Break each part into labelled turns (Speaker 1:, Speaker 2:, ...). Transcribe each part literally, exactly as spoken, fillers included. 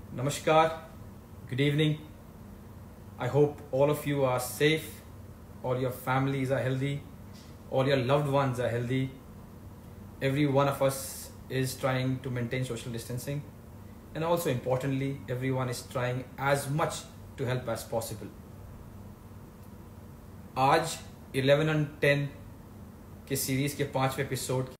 Speaker 1: Namaskar, good evening. I hope all of you are safe, all your families are healthy, all your loved ones are healthy. Every one of us is trying to maintain social distancing, and also importantly, everyone is trying as much to help as possible. आज eleven on ten के series के पांचवें episode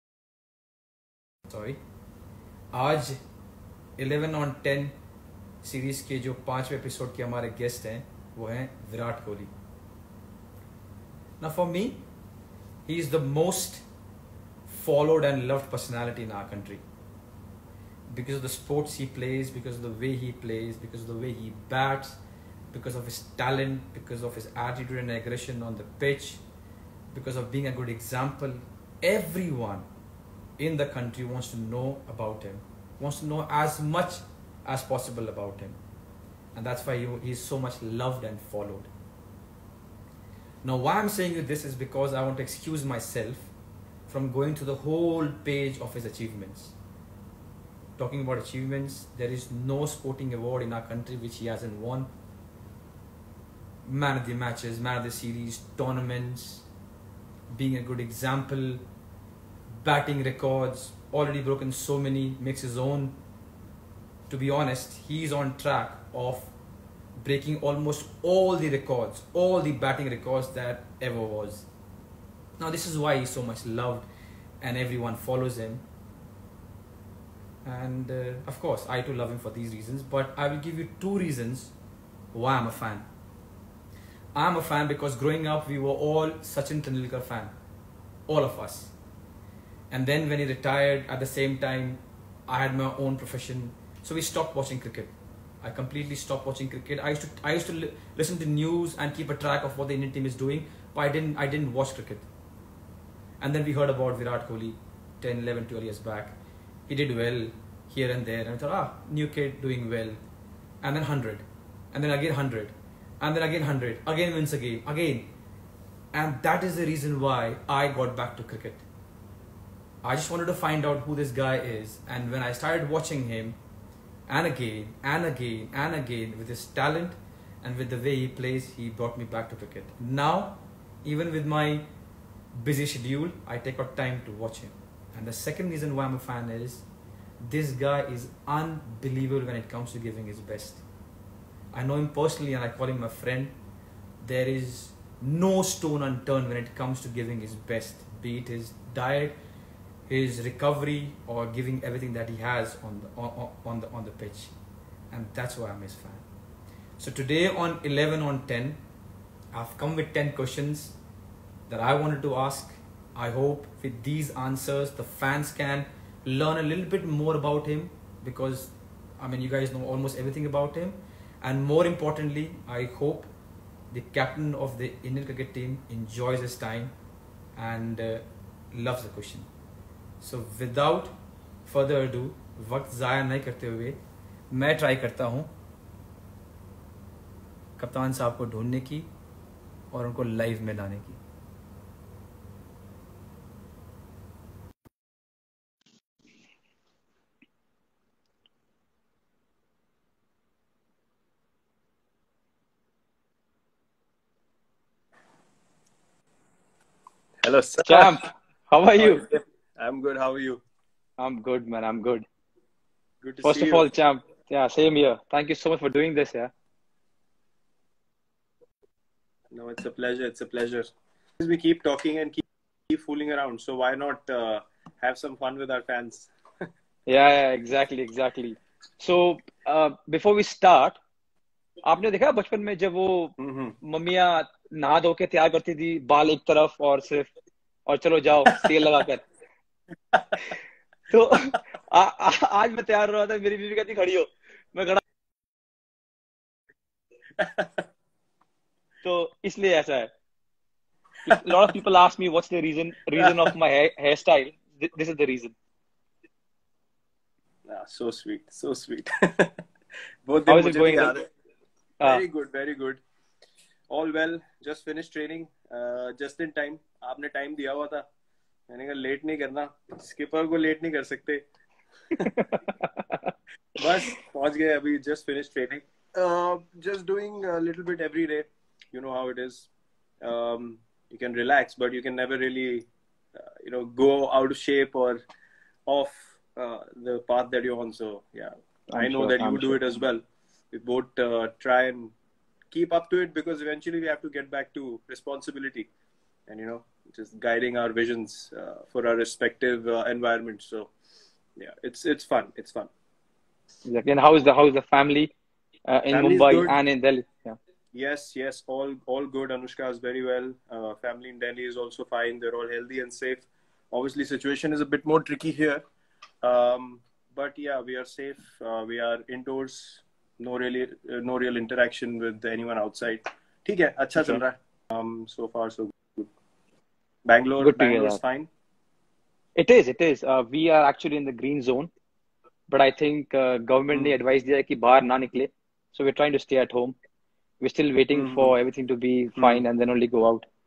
Speaker 1: sorry आज eleven on ten series के जो पांचवें episode के हमारे गेस्ट हैं वो हैं Virat Kohli. Now for me, he is the most followed and loved personality in our country because of the sports he plays, because of the way he plays, because of the way he bats, because of his talent, because of his attitude and aggression on the pitch, because of being a good example. Everyone in the country wants to know about him, wants to know as much as possible about him, and that's why he, he is so much loved and followed. Now why I'm saying you this is because I want to excuse myself from going to the whole page of his achievements. Talking about achievements, there is no sporting award in our country which he hasn't won. Man of the matches, man of the series, tournaments, being a good example, batting records, already broken so many, makes his own. To be honest, he's on track of breaking almost all the records, all the batting records that ever was. Now this is why he's so much loved and everyone follows him. And uh, of course, I too love him for these reasons, but I will give you two reasons why I'm a fan. I'm a fan because growing up, we were all Sachin Tendulkar fan, all of us. And then when he retired, at the same time, I had my own profession. So we stopped watching cricket. I completely stopped watching cricket. I used to, I used to li listen to news and keep a track of what the Indian team is doing, but I didn't, I didn't watch cricket. And then we heard about Virat Kohli ten, eleven, twelve years back. He did well here and there. And I thought, ah, new kid doing well. And then one hundred. And then again one hundred. And then again one hundred. Again wins a game. Again. And that is the reason why I got back to cricket. I just wanted to find out who this guy is. And when I started watching him, and again, and again, and again, with his talent and with the way he plays, he brought me back to cricket. Now, even with my busy schedule, I take out time to watch him. And the second reason why I'm a fan is, this guy is unbelievable when it comes to giving his best. I know him personally and I call him my friend. There is no stone unturned when it comes to giving his best, be it his diet, his recovery, or giving everything that he has on the, on, on the, on the pitch. And that's why I'm his fan. So today on eleven on ten, I've come with ten questions that I wanted to ask. I hope with these answers, the fans can learn a little bit more about him, because I mean, you guys know almost everything about him. And more importantly, I hope the captain of the Indian cricket team enjoys his time and uh, loves the question. So without further ado, वक्त ज़ाया नहीं करते हुए मैं try करता हूँ कप्तान साहब को ढूंढने की और उनको लाइव में लाने की.
Speaker 2: Hello, sir.
Speaker 3: Champ, how are you?
Speaker 2: I'm good. How are you?
Speaker 3: I'm good, man. I'm good.
Speaker 2: Good to
Speaker 3: First
Speaker 2: see
Speaker 3: of
Speaker 2: you.
Speaker 3: all, Champ, yeah, same here. Thank you so much for doing this, yeah.
Speaker 2: No, it's a pleasure. It's a pleasure. We keep talking and keep, keep fooling around. So why not uh, have some fun with our fans?
Speaker 3: Yeah, yeah, exactly, exactly. So, uh, before we start, आपने देखा बचपन में जब वो
Speaker 2: Mm-hmm.
Speaker 3: मम्मियाँ नहा धो के तैयार करती थी, बाल एक तरफ और सिर्फ और चलो जाओ तेल लगाकर. तो आ, आ, आज मैं तैयार हो रहा था, मेरी बीवी कहती खड़ी हो, मैं खड़ा. तो इसलिए ऐसा है. A lot of people ask me what's the reason reason of my hair, hairstyle. This is the reason.
Speaker 2: Ah, so sweet. So sweet. Both
Speaker 3: How
Speaker 2: दिन
Speaker 3: is it
Speaker 2: मुझे
Speaker 3: going?
Speaker 2: भी याद है.
Speaker 3: Uh,
Speaker 2: Very good. Very good. All well. Just finished training. Uh, just in time. आपने time दिया हुआ था. मैंने कहा लेट नहीं करना. स्किपर को लेट नहीं कर सकते. बस पहुंच गए अभी, just finished training. Uh, just doing a little bit every day. You know how it is. Um, you can relax, but you can never really, uh, you know, go out of shape or off uh, the path that you're on. So yeah, I
Speaker 3: I'm
Speaker 2: know
Speaker 3: sure,
Speaker 2: that you
Speaker 3: I'm
Speaker 2: do
Speaker 3: sure.
Speaker 2: it as well. We both uh, try and keep up to it because eventually we have to get back to responsibility and you know just guiding our visions uh, for our respective uh, environments. So yeah, it's it's fun. It's fun.
Speaker 3: Exactly. And how is the how is the family uh, in
Speaker 2: Family is
Speaker 3: Mumbai
Speaker 2: good.
Speaker 3: and in Delhi? Yeah.
Speaker 2: Yes, yes, all all good. Anushka is very well. Uh, family in Delhi is also fine. They're all healthy and safe. Obviously, situation is a bit more tricky here, um, but yeah, we are safe. Uh, we are indoors. No really, uh, no real interaction with anyone outside. ठीक है, अच्छा चल
Speaker 3: Okay.
Speaker 2: रहा है. Um, so far so good. Bangalore,
Speaker 3: Good to hear
Speaker 2: Bangalore's
Speaker 3: that.
Speaker 2: fine.
Speaker 3: It is, it is. Uh, we are actually in the green zone, but I think uh, government
Speaker 2: Hmm.
Speaker 3: ने advice दिया है कि बाहर ना निकले. So we're trying to stay at home. We're still waiting
Speaker 2: Hmm.
Speaker 3: for everything to be
Speaker 2: Hmm.
Speaker 3: fine and then only go out.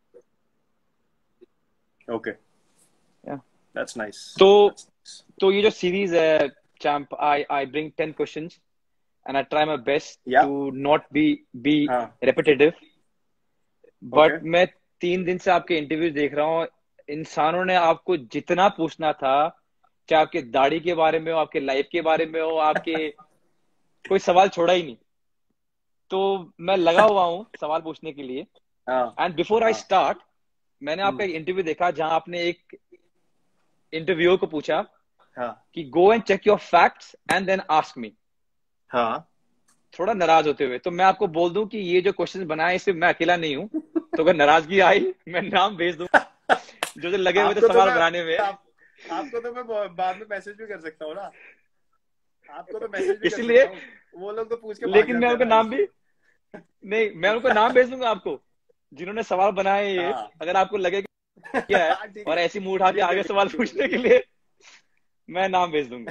Speaker 2: Okay,
Speaker 3: Yeah.
Speaker 2: that's nice.
Speaker 3: तो
Speaker 2: That's nice.
Speaker 3: तो ये जो series है, champ, I I bring ten questions and I try my best
Speaker 2: Yeah.
Speaker 3: to not be be
Speaker 2: हाँ.
Speaker 3: repetitive.
Speaker 2: Okay.
Speaker 3: But मैं तीन दिन से आपके इंटरव्यू देख रहा हूँ, इंसानों ने आपको जितना पूछना था, चाहे आपके दाढ़ी के बारे में हो, आपके लाइफ के बारे में हो, आपके कोई सवाल छोड़ा ही नहीं. तो मैं लगा हुआ हूँ सवाल पूछने के लिए.
Speaker 2: हाँ.
Speaker 3: एंड बिफोर आई
Speaker 2: हाँ.
Speaker 3: स्टार्ट, मैंने आपका
Speaker 2: हम्म.
Speaker 3: एक इंटरव्यू देखा जहां आपने एक इंटरव्यूअर को पूछा
Speaker 2: हाँ.
Speaker 3: कि go and check your facts and then ask me,
Speaker 2: हाँ.
Speaker 3: थोड़ा नाराज होते हुए. तो मैं आपको बोल दूं कि ये जो क्वेश्चन बनाए इसमें मैं अकेला नहीं हूं, तो अगर नाराजगी आई मैं नाम भेज दूं जो जो लगे हुए थे
Speaker 2: आपको तो
Speaker 3: सवाल
Speaker 2: मैं
Speaker 3: बनाने में.
Speaker 2: आप, आपको तो मैं बाद में मैसेज भी कर सकता हूँ ना. आपको तो मैसेज भी कर
Speaker 3: इसलिए,
Speaker 2: सकता हूँ. वो लोग तो पूछ के भाग
Speaker 3: लेकिन मैं
Speaker 2: जाते हैं
Speaker 3: उनका
Speaker 2: ना,
Speaker 3: नाम भी
Speaker 2: इसलिए.
Speaker 3: नहीं, मैं उनको नाम भेज दूंगा आपको जिन्होंने सवाल बनाए ये.
Speaker 2: हाँ.
Speaker 3: अगर आपको लगे कि क्या है
Speaker 2: हाँ, ठीक
Speaker 3: और
Speaker 2: है.
Speaker 3: ऐसी मुंह उठा के
Speaker 2: ठीक है,
Speaker 3: आगे
Speaker 2: ठीक
Speaker 3: सवाल
Speaker 2: है,
Speaker 3: पूछने
Speaker 2: ठीक
Speaker 3: के
Speaker 2: है.
Speaker 3: लिए, मैं नाम भेज दूंगा.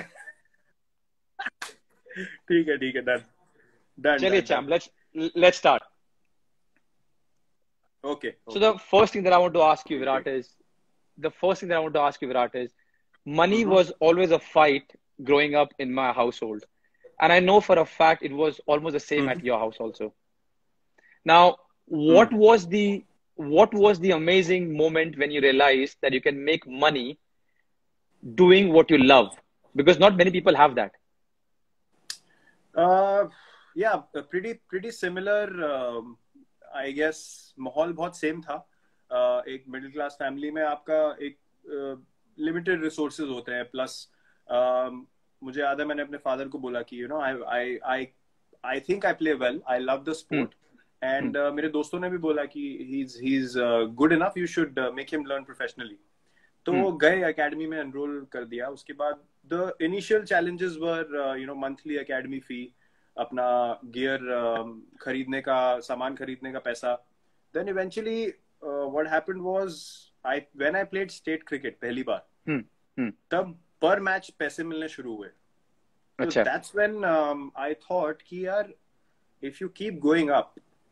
Speaker 2: ठीक है, ठीक है. डन डन
Speaker 3: चलिए
Speaker 2: done done.
Speaker 3: Champ, let's let's start.
Speaker 2: Okay.
Speaker 3: So the first thing that I want to ask you, Virat, is the first thing that I want to ask you, Virat, is money
Speaker 2: Mhm.
Speaker 3: was always a fight growing up in my household, and I know for a fact it was almost the same at
Speaker 2: Mhm.
Speaker 3: your house also. Now, what
Speaker 2: Hmm.
Speaker 3: was the what was the amazing moment when you realized that you can make money doing what you love? Because not many people have that.
Speaker 2: Uh, yeah, pretty pretty similar. um, I guess माहौल बहुत same था. uh, एक middle class family में आपका एक limited uh, resources होते हैं. Plus uh, मुझे याद है मैंने अपने फादर को बोला कि you know I I I I think I play well, I love the sport. And मेरे दोस्तों ने भी बोला कि he is he is good enough, you should make him learn professionally. तो
Speaker 3: Hmm.
Speaker 2: गए एकेडमी में एनरोल कर दिया. उसके बाद the initial challenges were you know monthly academy fee, अपना गियर uh, खरीदने का, सामान खरीदने का पैसा. Then eventually what happened was I when I played state cricket पहली बार,
Speaker 3: Hmm. Hmm.
Speaker 2: तब पर मैच पैसे मिलने शुरू हुए. तो
Speaker 3: अच्छा.
Speaker 2: दैट्स व्हेन आई थॉट कि यार if you keep going up,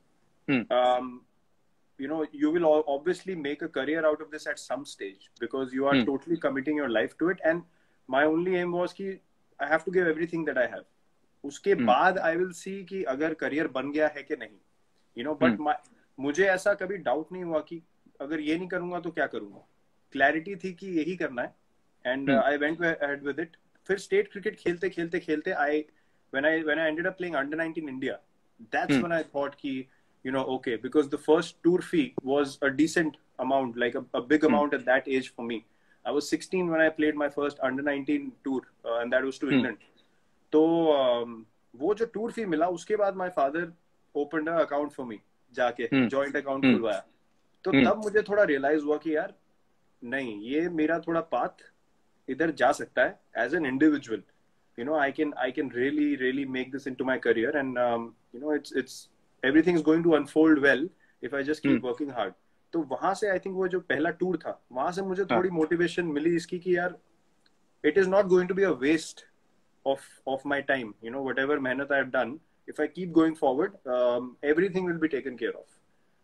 Speaker 3: Hmm.
Speaker 2: you know you will obviously make a career out of this at some stage because you are
Speaker 3: Hmm.
Speaker 2: totally committing your life to it. And my only aim was कि I have to give everything that I have. उसके
Speaker 3: Hmm.
Speaker 2: बाद I will see कि अगर career बन गया है कि नहीं, you know. But
Speaker 3: Hmm.
Speaker 2: my, मुझे ऐसा कभी doubt नहीं हुआ कि अगर ये नहीं करूंगा तो क्या करूंगा. Clarity थी कि यही करना है. And uh,
Speaker 3: Hmm.
Speaker 2: I went ahead with it. फिर state cricket खेलते खेलते खेलते I when I when I ended up playing under nineteen India, that's
Speaker 3: Hmm.
Speaker 2: when I thought कि you know, okay, because the first tour fee was a decent amount, like a, a big
Speaker 3: Hmm.
Speaker 2: amount at that age for me. I was sixteen when I played my first under nineteen tour, uh, and that was to
Speaker 3: Hmm.
Speaker 2: England. तो um, वो जो tour fee मिला, उसके बाद my father opened a account for me, जाके
Speaker 3: Hmm.
Speaker 2: joint account
Speaker 3: Hmm.
Speaker 2: खुलवाया. तो
Speaker 3: Hmm.
Speaker 2: तब मुझे थोड़ा realize हुआ कि यार नहीं, ये मेरा थोड़ा path इधर जा सकता है as an individual. You know, I can I can really really make this into my career, and um, you know, it's it's everything is going to unfold well if I just keep
Speaker 3: Hmm.
Speaker 2: working hard. तो वहां से I think वो जो पहला tour था, वहां से मुझे
Speaker 3: हाँ.
Speaker 2: थोड़ी मोटिवेशन मिली इसकी कि यार it is not going to be a waste of of my time. You know, whatever मेहनत I have done, if I keep going forward, um, everything will be taken care of.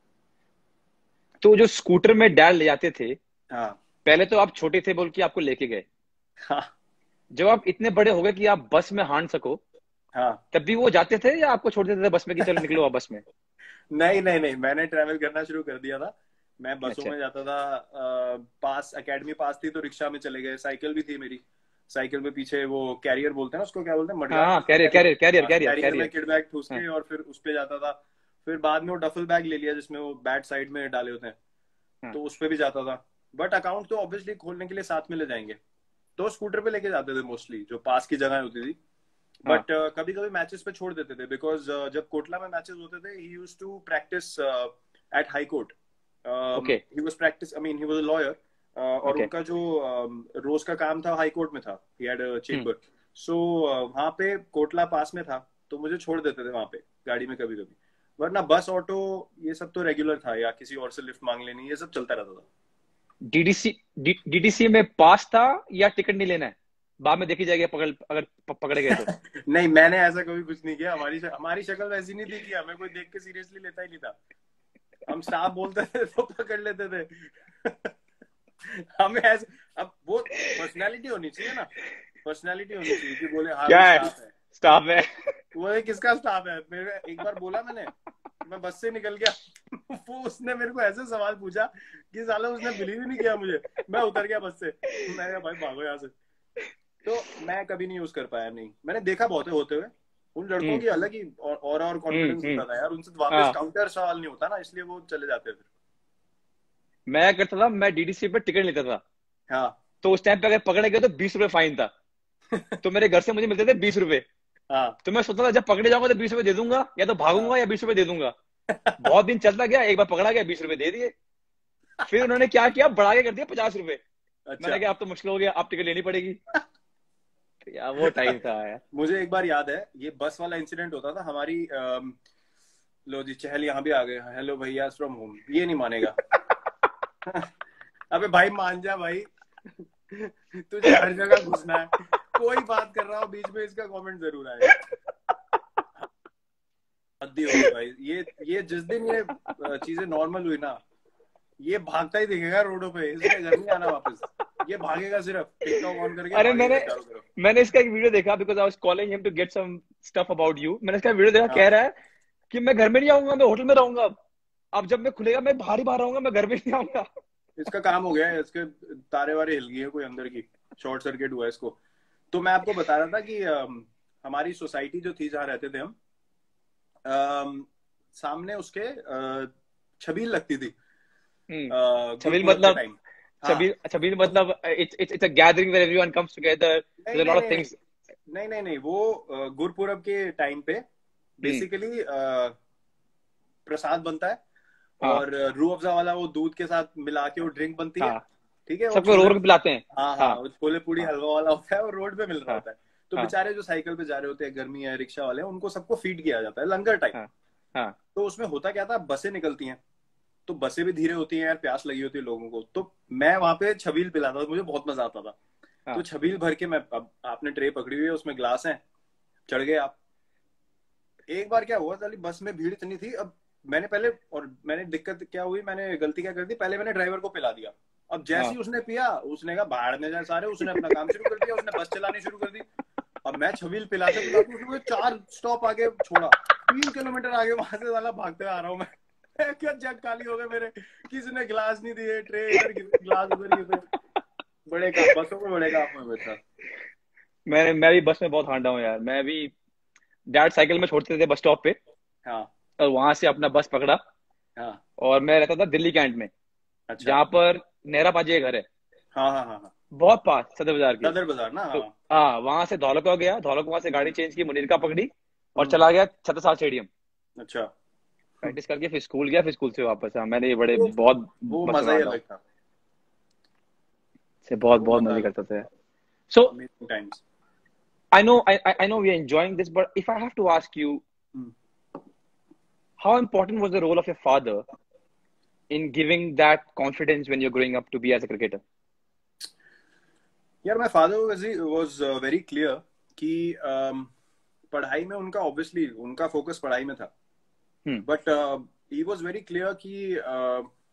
Speaker 3: तो जो scooter में dad ले जाते थे,
Speaker 2: हाँ.
Speaker 3: पहले तो आप छोटे थे बोल के आपको लेके गए,
Speaker 2: हाँ.
Speaker 3: जब आप इतने बड़े हो गए कि आप बस में हांड सको,
Speaker 2: हाँ
Speaker 3: तब भी वो जाते थे या आपको छोड़ देते थे बस में कि चलो निकलो आप बस में?
Speaker 2: नहीं नहीं नहीं, मैंने ट्रैवल करना शुरू कर दिया था। मैं बसों
Speaker 3: अच्छा।
Speaker 2: में जाता था। अ, पास एकेडमी पास थी तो रिक्शा में चले गए। साइकिल भी थी मेरी। साइकिल में पीछे वो कैरियर बोलते हैं ना उसको, क्या बोलते हैं,
Speaker 3: हाँ
Speaker 2: मडगार्ड
Speaker 3: हाँ,
Speaker 2: बोलते हैं,
Speaker 3: carrier carrier carrier
Speaker 2: carrier.
Speaker 3: Carrier
Speaker 2: carrier में
Speaker 3: कैरियर।
Speaker 2: किड बैग ठूस
Speaker 3: हाँ
Speaker 2: के और फिर उस पे जाता था। फिर बाद में वो डफल बैग ले लिया जिसमें वो बैट साइड में डाले होते हैं,
Speaker 3: हाँ
Speaker 2: तो उस पे भी जाता था। बट अकाउंट तो ऑब्वियसली खोलने के लिए साथ में ले जाएंगे, तो स्कूटर पे लेके जाते थे मोस्टली, जो पास की जगह होती थी।
Speaker 3: हाँ।
Speaker 2: बट कभी कभी मैचेस पे छोड़ देते थे, बिकॉज जब कोटला में मैचेस होते थे he used to practice at high court.
Speaker 3: Okay
Speaker 2: he was practice I mean he was a lawyer, और
Speaker 3: ओके।
Speaker 2: उनका जो um, रोज का काम था हाई कोर्ट में था। He had a
Speaker 3: hmm.
Speaker 2: Chamber. सो वहां पे कोटला पास में था, तो मुझे छोड़ देते थे वहां पे गाड़ी में कभी कभी। वरना बस ऑटो ये सब तो रेगुलर था, या किसी और से लिफ्ट मांग लेनी, ये सब चलता रहता था।
Speaker 3: डीडीसी डीडीसी में पास था या टिकट नहीं लेना है, बाद में देखी जाएगी पकड़, अगर प- पकड़े गए तो?
Speaker 2: नहीं, मैंने ऐसा कभी कुछ नहीं किया। हमारी हमारी शक्ल वैसी नहीं थी कि हमें कोई देख के सीरियसली लेता ही नहीं था। हम स्टाफ बोलते थे तो पकड़ लेते थे। हमें ऐसे, अब वो पर्सनालिटी होनी चाहिए ना, पर्सनालिटी होनी चाहिए कि बोले हाँ
Speaker 3: क्या
Speaker 2: भी
Speaker 3: है,
Speaker 2: स्टाफ है।
Speaker 3: स्टाफ है?
Speaker 2: वो है किसका स्टाफ है? मेरे एक बार बोला मैंने, मैं बस से निकल गया। वो उसने मेरे को ऐसे सवाल पूछा कि साला उसने बिलीव ही नहीं किया मुझे। मैं उतर गया बस से, मैं कहा भाई भागो यहाँ से। तो मैं कभी नहीं यूज कर पाया। नहीं, मैंने देखा बहुत है होते हुए। उन लड़कों
Speaker 3: हम्म
Speaker 2: की अलग ही और और, और
Speaker 3: हम्म
Speaker 2: कॉन्फिडेंस
Speaker 3: हम्म।
Speaker 2: होता था यार, उनसे वापस
Speaker 3: हाँ,
Speaker 2: काउंटर सवाल नहीं होता ना, इसलिए वो चले जाते फिर।
Speaker 3: मैं क्या करता था, मैं डीडीसी पे टिकट लेता था,
Speaker 2: हाँ
Speaker 3: तो उस टाइम पे अगर पकड़े गए तो बीस रुपए फाइन था। तो मेरे घर से मुझे मिलते थे बीस रुपए।
Speaker 2: हाँ
Speaker 3: तो मैं सोचता था जब पकड़े जाऊंगा तो बीस रुपए दे दूंगा, या तो
Speaker 2: हाँ।
Speaker 3: भागूंगा या बीस रुपए दे दूंगा। बहुत दिन चलता गया, एक बार पकड़ा गया, बीस रुपए दे दिए। फिर उन्होंने क्या किया, बढ़ा के कर दिया पचास रुपए।
Speaker 2: अच्छा।
Speaker 3: मैंने कहा अब तो मुश्किल हो गया, अब टिकट लेनी पड़ेगी। तो यार वो टाइम था यार।
Speaker 2: मुझे एक बार याद है, ये बस वाला इंसिडेंट होता था हमारी। अम, लो जी, चहल यहाँ भी आ गए। हेलो भैया फ्रॉम होम, ये नहीं मानेगा। अबे भाई मान जा भाई। तुझे हर जगह घुसना है, कोई बात कर रहा हो बीच में इसका कमेंट जरूर आएगा। हद्दी हो गई भाई। ये ये जिस दिन ये चीजें नॉर्मल हुई ना, ये भागता ही दिखेगा रोडों पे, इसने घर नहीं आना वापस। ये भागेगा, सिर्फ टिकटॉक ऑन करके
Speaker 3: अरे
Speaker 2: भागेगा
Speaker 3: मैंने
Speaker 2: चारों तरफ।
Speaker 3: मैंने इसका एक वीडियो देखा, because I was calling him to get some stuff about you. मैंने इसका वीडियो देखा,
Speaker 2: हाँ,
Speaker 3: कह रहा है कि मैं घर में नहीं आऊंगा, मैं होटल में रहूंगा। अब अब जब मैं खुलेगा मैं बाहर ही बाहर रहूंगा, मैं घर में नहीं आऊंगा।
Speaker 2: इसका काम हो गया है, इसके तारे वारे हिल गई है कोई अंदर की, शॉर्ट सर्किट हुआ है इसको। तो मैं आपको बता रहा था कि अम, हमारी सोसाइटी जो थी जहाँ रहते थे हम, अम, सामने उसके अ, छबील लगती थी।
Speaker 3: हम्म।
Speaker 2: अ,
Speaker 3: छबील
Speaker 2: गुरुपुरब के
Speaker 3: मतलब?
Speaker 2: टाइम। हाँ।
Speaker 3: छबील छबील मतलब it's it's it's a gathering where everyone comes together, there
Speaker 2: नहीं
Speaker 3: अ
Speaker 2: नहीं
Speaker 3: लॉट ऑफ
Speaker 2: नहीं नहीं
Speaker 3: थिंग्स।
Speaker 2: नहीं नहीं नहीं, वो अ, गुरुपुरब के टाइम पे
Speaker 3: हम्म।
Speaker 2: बेसिकली प्रसाद बनता है,
Speaker 3: हाँ
Speaker 2: और रूह अफ़ज़ा वाला वो दूध के साथ मिला के वो ड्रिंक बनती है।
Speaker 3: हाँ।
Speaker 2: ठीक है, और
Speaker 3: सबको रो
Speaker 2: छोले,
Speaker 3: रो के पिलाते हैं।
Speaker 2: हाँ हाँ,
Speaker 3: हाँ
Speaker 2: वो छोले पूड़ी
Speaker 3: हाँ
Speaker 2: हलवा वाला होता है और रोड पे मिल रहा
Speaker 3: हाँ
Speaker 2: होता है। तो
Speaker 3: हाँ
Speaker 2: बेचारे जो साइकिल पे जा रहे होते हैं, गर्मी है, रिक्शा वाले हैं, उनको सबको फीड किया जाता है लंगर टाइप।
Speaker 3: हाँ हाँ
Speaker 2: तो उसमें होता क्या था, बसें निकलती हैं, तो बसें भी धीरे होती हैं यार, प्यास लगी होती है लोगों को। तो मैं वहां पे छबील पिलाता था, मुझे बहुत मजा आता था। तो
Speaker 3: हाँ।
Speaker 2: छबील भर के मैं, अब आपने ट्रे पकड़ी हुई है, उसमें ग्लास है, चढ़ गए आप। एक बार क्या हुआ, साली बस में भीड़ इतनी थी। अब मैंने पहले, और मैंने दिक्कत क्या हुई, मैंने गलती क्या कर दी, पहले मैंने ड्राइवर को पिला दिया। अब जैसे ही
Speaker 3: हाँ।
Speaker 2: उसने पिया, उसने कहा बाहर में जाए सारे, उसने अपना काम शुरू कर दिया, उसने बस चलानी शुरू कर दी। अब मैं छबील पिलाते पिलाते उसने मुझे चार स्टॉप आगे छोड़ा, तीन किलोमीटर आगे वहां से साला भागते आ रहा हूँ मैं। क्या जग खाली हो गए मेरे, किसी ने गिलास नहीं दिए, ट्रे इधर गिलास उधर गिरे। बड़े काम, बसों में बड़े काम हुए मेरे साथ।
Speaker 3: मैं मैं भी बस में बहुत हांडा हूँ यार। मैं भी, डैड साइकिल में छोड़ते थे बस स्टॉप पे,
Speaker 2: हाँ
Speaker 3: और वहां से अपना बस पकड़ा।
Speaker 2: हाँ।
Speaker 3: और मैं रहता था दिल्ली कैंट में,
Speaker 2: अच्छा।
Speaker 3: जहाँ पर नेहरा पाजी का घर है,
Speaker 2: हाँ हाँ हाँ हाँ।
Speaker 3: बहुत पास सदर बाजार के।
Speaker 2: सदर बाजार ना,
Speaker 3: तो
Speaker 2: हाँ।
Speaker 3: हाँ, वहां से धौलका गया, धौलका वहां से गाड़ी
Speaker 2: हम्म,
Speaker 3: चेंज की, मुनीरका पकड़ी और
Speaker 2: हम्म,
Speaker 3: चला गया छत्रसाल स्टेडियम।
Speaker 2: अच्छा।
Speaker 3: प्रैक्टिस करके फिर स्कूल गया, फिर स्कूल से वापस। हाँ, मैंने ये बड़े
Speaker 2: वो
Speaker 3: बहुत
Speaker 2: वो
Speaker 3: बस में
Speaker 2: मजा ही
Speaker 3: हांडा हूँ,
Speaker 2: अलग था।
Speaker 3: से बहुत
Speaker 2: वो
Speaker 3: बहुत
Speaker 2: मजा
Speaker 3: मजे
Speaker 2: अलग
Speaker 3: करते थे।
Speaker 2: था।
Speaker 3: So
Speaker 2: amazing times.
Speaker 3: I know I I know we are enjoying this, but if I have to ask you, how important was the role of your father in giving that confidence when you're growing up to be as a cricketer?
Speaker 2: यार, my father was very clear कि um, पढ़ाई में उनका, obviously उनका focus पढ़ाई में था,
Speaker 3: Hmm.
Speaker 2: But he was very clear कि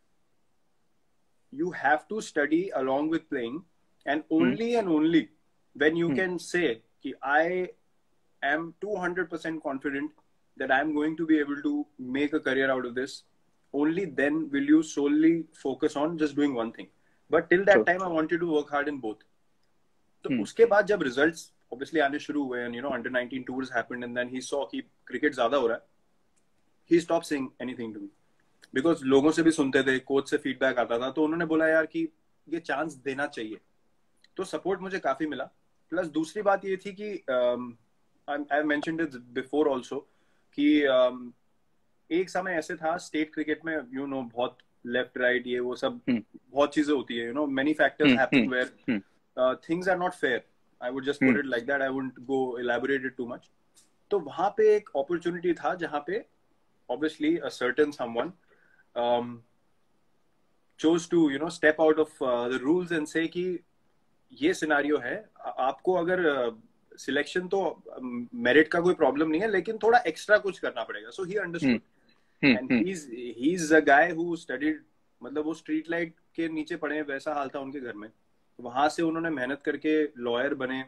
Speaker 2: you have to study along with playing, and
Speaker 3: Hmm.
Speaker 2: Only and only when you
Speaker 3: Hmm.
Speaker 2: can say कि I am two hundred percent confident that I am going to be able to make a career out of this, only then will you solely focus on just doing one thing. But till that
Speaker 3: True.
Speaker 2: time, I want you to work hard in both. तो
Speaker 3: Hmm.
Speaker 2: उसके बाद जब results obviously आने शुरू हुए and you know under nineteen tours happened and then he saw कि cricket ज़्यादा हो रहा है, he stopped saying anything to me because लोगों से भी सुनते थे, कोच से feedback आता था, तो उन्होंने बोला यार कि ये chance देना चाहिए, तो support मुझे काफी मिला. प्लस दूसरी बात ये थी कि um, I mentioned it before also कि um, एक समय ऐसे था स्टेट क्रिकेट में यू नो बहुत लेफ्ट राइट ये वो सब
Speaker 3: Hmm.
Speaker 2: बहुत चीजें होती है, you know many factors
Speaker 3: Hmm.
Speaker 2: Happen
Speaker 3: Hmm.
Speaker 2: Where
Speaker 3: Hmm.
Speaker 2: Things are not fair. I would just put
Speaker 3: Hmm.
Speaker 2: It like that, I wouldn't go elaborate it too much. तो वहां पे एक अपॉर्चुनिटी था जहां पे obviously a certain someone chose to you know step out of uh, the rules and say कि ये scenario है, आ- आपको अगर सिलेक्शन uh, तो मेरिट um, का कोई प्रॉब्लम नहीं है, लेकिन थोड़ा एक्स्ट्रा कुछ करना पड़ेगा. So he understood
Speaker 3: Hmm.
Speaker 2: And
Speaker 3: Hmm.
Speaker 2: He is he is a guy who studied, मतलब वो स्ट्रीट लाइट के नीचे पढ़े हैं, वैसा हाल था उनके घर में. वहां से उन्होंने मेहनत करके लॉयर बने,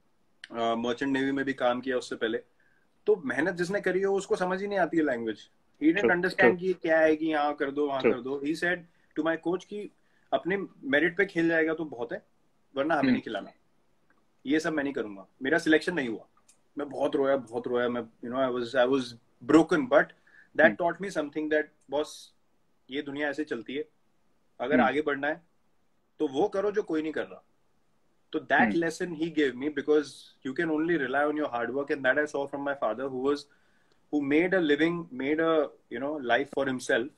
Speaker 2: मर्चेंट नेवी में भी काम किया उससे पहले. तो मेहनत जिसने करी हो उसको समझ ही नहीं आती है language. He didn't
Speaker 3: True.
Speaker 2: Understand कि क्या है कि यहाँ कर दो वहां
Speaker 3: True.
Speaker 2: कर दो. He said to my coach कि अपने मेरिट पे खेल जाएगा तो बहुत है, वरना हमें
Speaker 3: Hmm.
Speaker 2: नहीं खिलाना. ये सब मैं नहीं करूंगा. मेरा सिलेक्शन नहीं हुआ, मैं बहुत रोया बहुत रोया मैं, you know I was I was broken, but that
Speaker 3: Hmm.
Speaker 2: Taught me something that boss ये दुनिया ऐसे चलती है, अगर
Speaker 3: Hmm.
Speaker 2: आगे बढ़ना है तो वो करो जो कोई नहीं कर रहा. तो that
Speaker 3: Hmm.
Speaker 2: lesson he gave me, because you can only rely on your hard work, and that I saw from my father, who was who made a living, made a you know life for himself,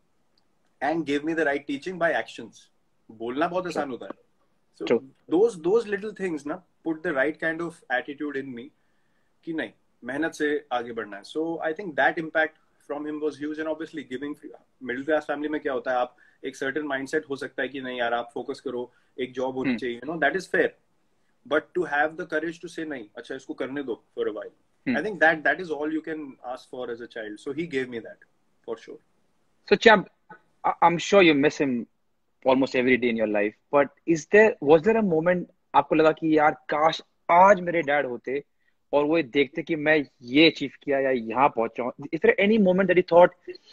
Speaker 2: and gave me the right teaching by actions. बोलना बहुत आसान होता है. So
Speaker 3: True.
Speaker 2: those those little things ना put the right kind of attitude in me कि नहीं, मेहनत से आगे बढ़ना है. So I think that impact from him was huge, and obviously giving middle class family में क्या होता है, आप एक certain mindset हो सकता है कि नहीं यार आप focus करो, एक job होनी
Speaker 3: Hmm.
Speaker 2: चाहिए, you know that is fair. But to have the courage to say नहीं, अच्छा इसको करने दो for a while.
Speaker 3: Hmm.
Speaker 2: I think that that is all you can ask for as a child. So he gave me that for sure.
Speaker 3: So, Champ, I- I'm sure you miss him almost every day in your life. But is there was there a moment आपको लगा कि यार काश आज मेरे dad होते और वो ये देखते कि मैं ये अचीव किया या यहाँ पहुंचा हूँ? Is there any moment that you thought,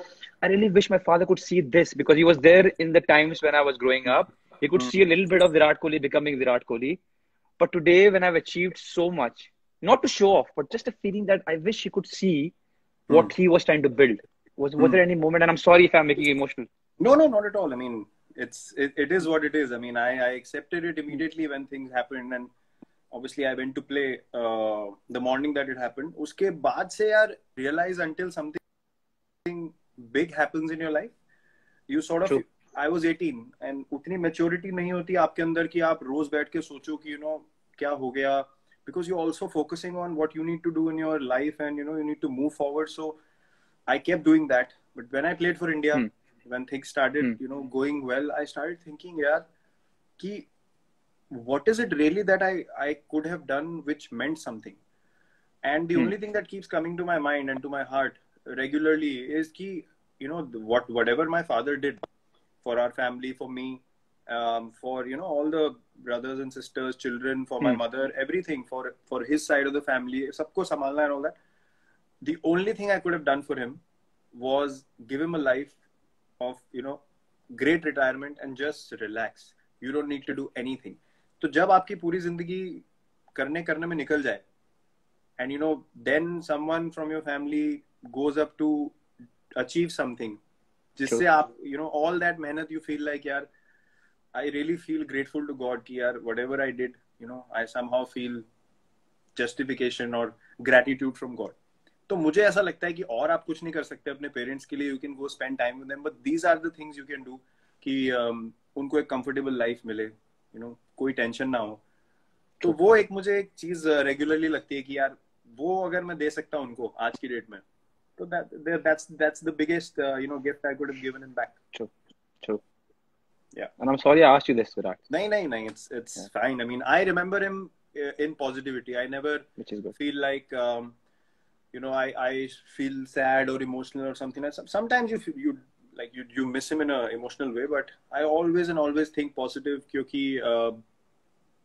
Speaker 3: I really wish my father could see this, because he was there in the times when I was growing up. He could see a little bit of Virat Kohli becoming Virat Kohli. But today, when I've achieved so much, not to show off, but just a feeling that I wish he could see what he was trying to build. Was was there any moment? And I'm sorry if I'm making you emotional.
Speaker 2: No, no, not at all. I mean, it's it, it is what it is. I mean, I, I accepted it immediately when things happened, and obviously I went to play uh, the morning that it happened. उसके बाद से यार realize until something big happens in your life, you sort of.
Speaker 3: True.
Speaker 2: I was eighteen, and उतनी maturity नहीं होती आपके अंदर कि आप रोज बैठ के सोचो कि you know क्या हो गया, because you're also focusing on what you need to do in your life, and you know you need to move forward. So I kept doing that. But when I played for India,
Speaker 3: Hmm.
Speaker 2: when things started,
Speaker 3: Hmm.
Speaker 2: you know, going well, I started thinking, yeah, ki, what is it really that I, I could have done which meant something? And the
Speaker 3: Hmm.
Speaker 2: only thing that keeps coming to my mind and to my heart regularly is ki, you know, what whatever my father did for our family, for me, um, for, you know, all the brothers and sisters, children, for my
Speaker 3: Hmm.
Speaker 2: mother, everything for, for his side of the family, sabko samalna and all that. The only thing I could have done for him was give him a life of, you know, great retirement and just relax. You don't need to do anything. तो जब आपकी पूरी जिंदगी करने करने में निकल जाए, and you know, then someone from your family goes up to achieve something, जिससे आप, you know, all that मेहनत, you feel like यार, I really feel grateful to God कि यार whatever I did, you know, I somehow feel justification or gratitude from God. तो मुझे ऐसा लगता है कि और आप कुछ नहीं कर सकते अपने पेरेंट्स के लिए. You can go spend time with them, but these are the things you can do कि um, उनको एक कंफर्टेबल लाइफ मिले, यू नो, कोई टेंशन ना हो. तो वो एक मुझे एक चीज रेगुलरली लगती है कि यार वो अगर मैं दे सकता हूँ उनको आज की डेट में, तो that's that's the biggest you know gift I could have given him back.
Speaker 3: True. True.
Speaker 2: Yeah.
Speaker 3: And I'm sorry I asked you this, Virat.
Speaker 2: नहीं नहीं नहीं, it's it's
Speaker 3: Yeah.
Speaker 2: fine. I mean, I remember him uh, in positivity. I never
Speaker 3: Which is good.
Speaker 2: feel like um, you know, I, I feel sad or emotional or something. Sometimes you feel, you like you you miss him in a emotional way, but I always and always think positive, क्योंकि uh,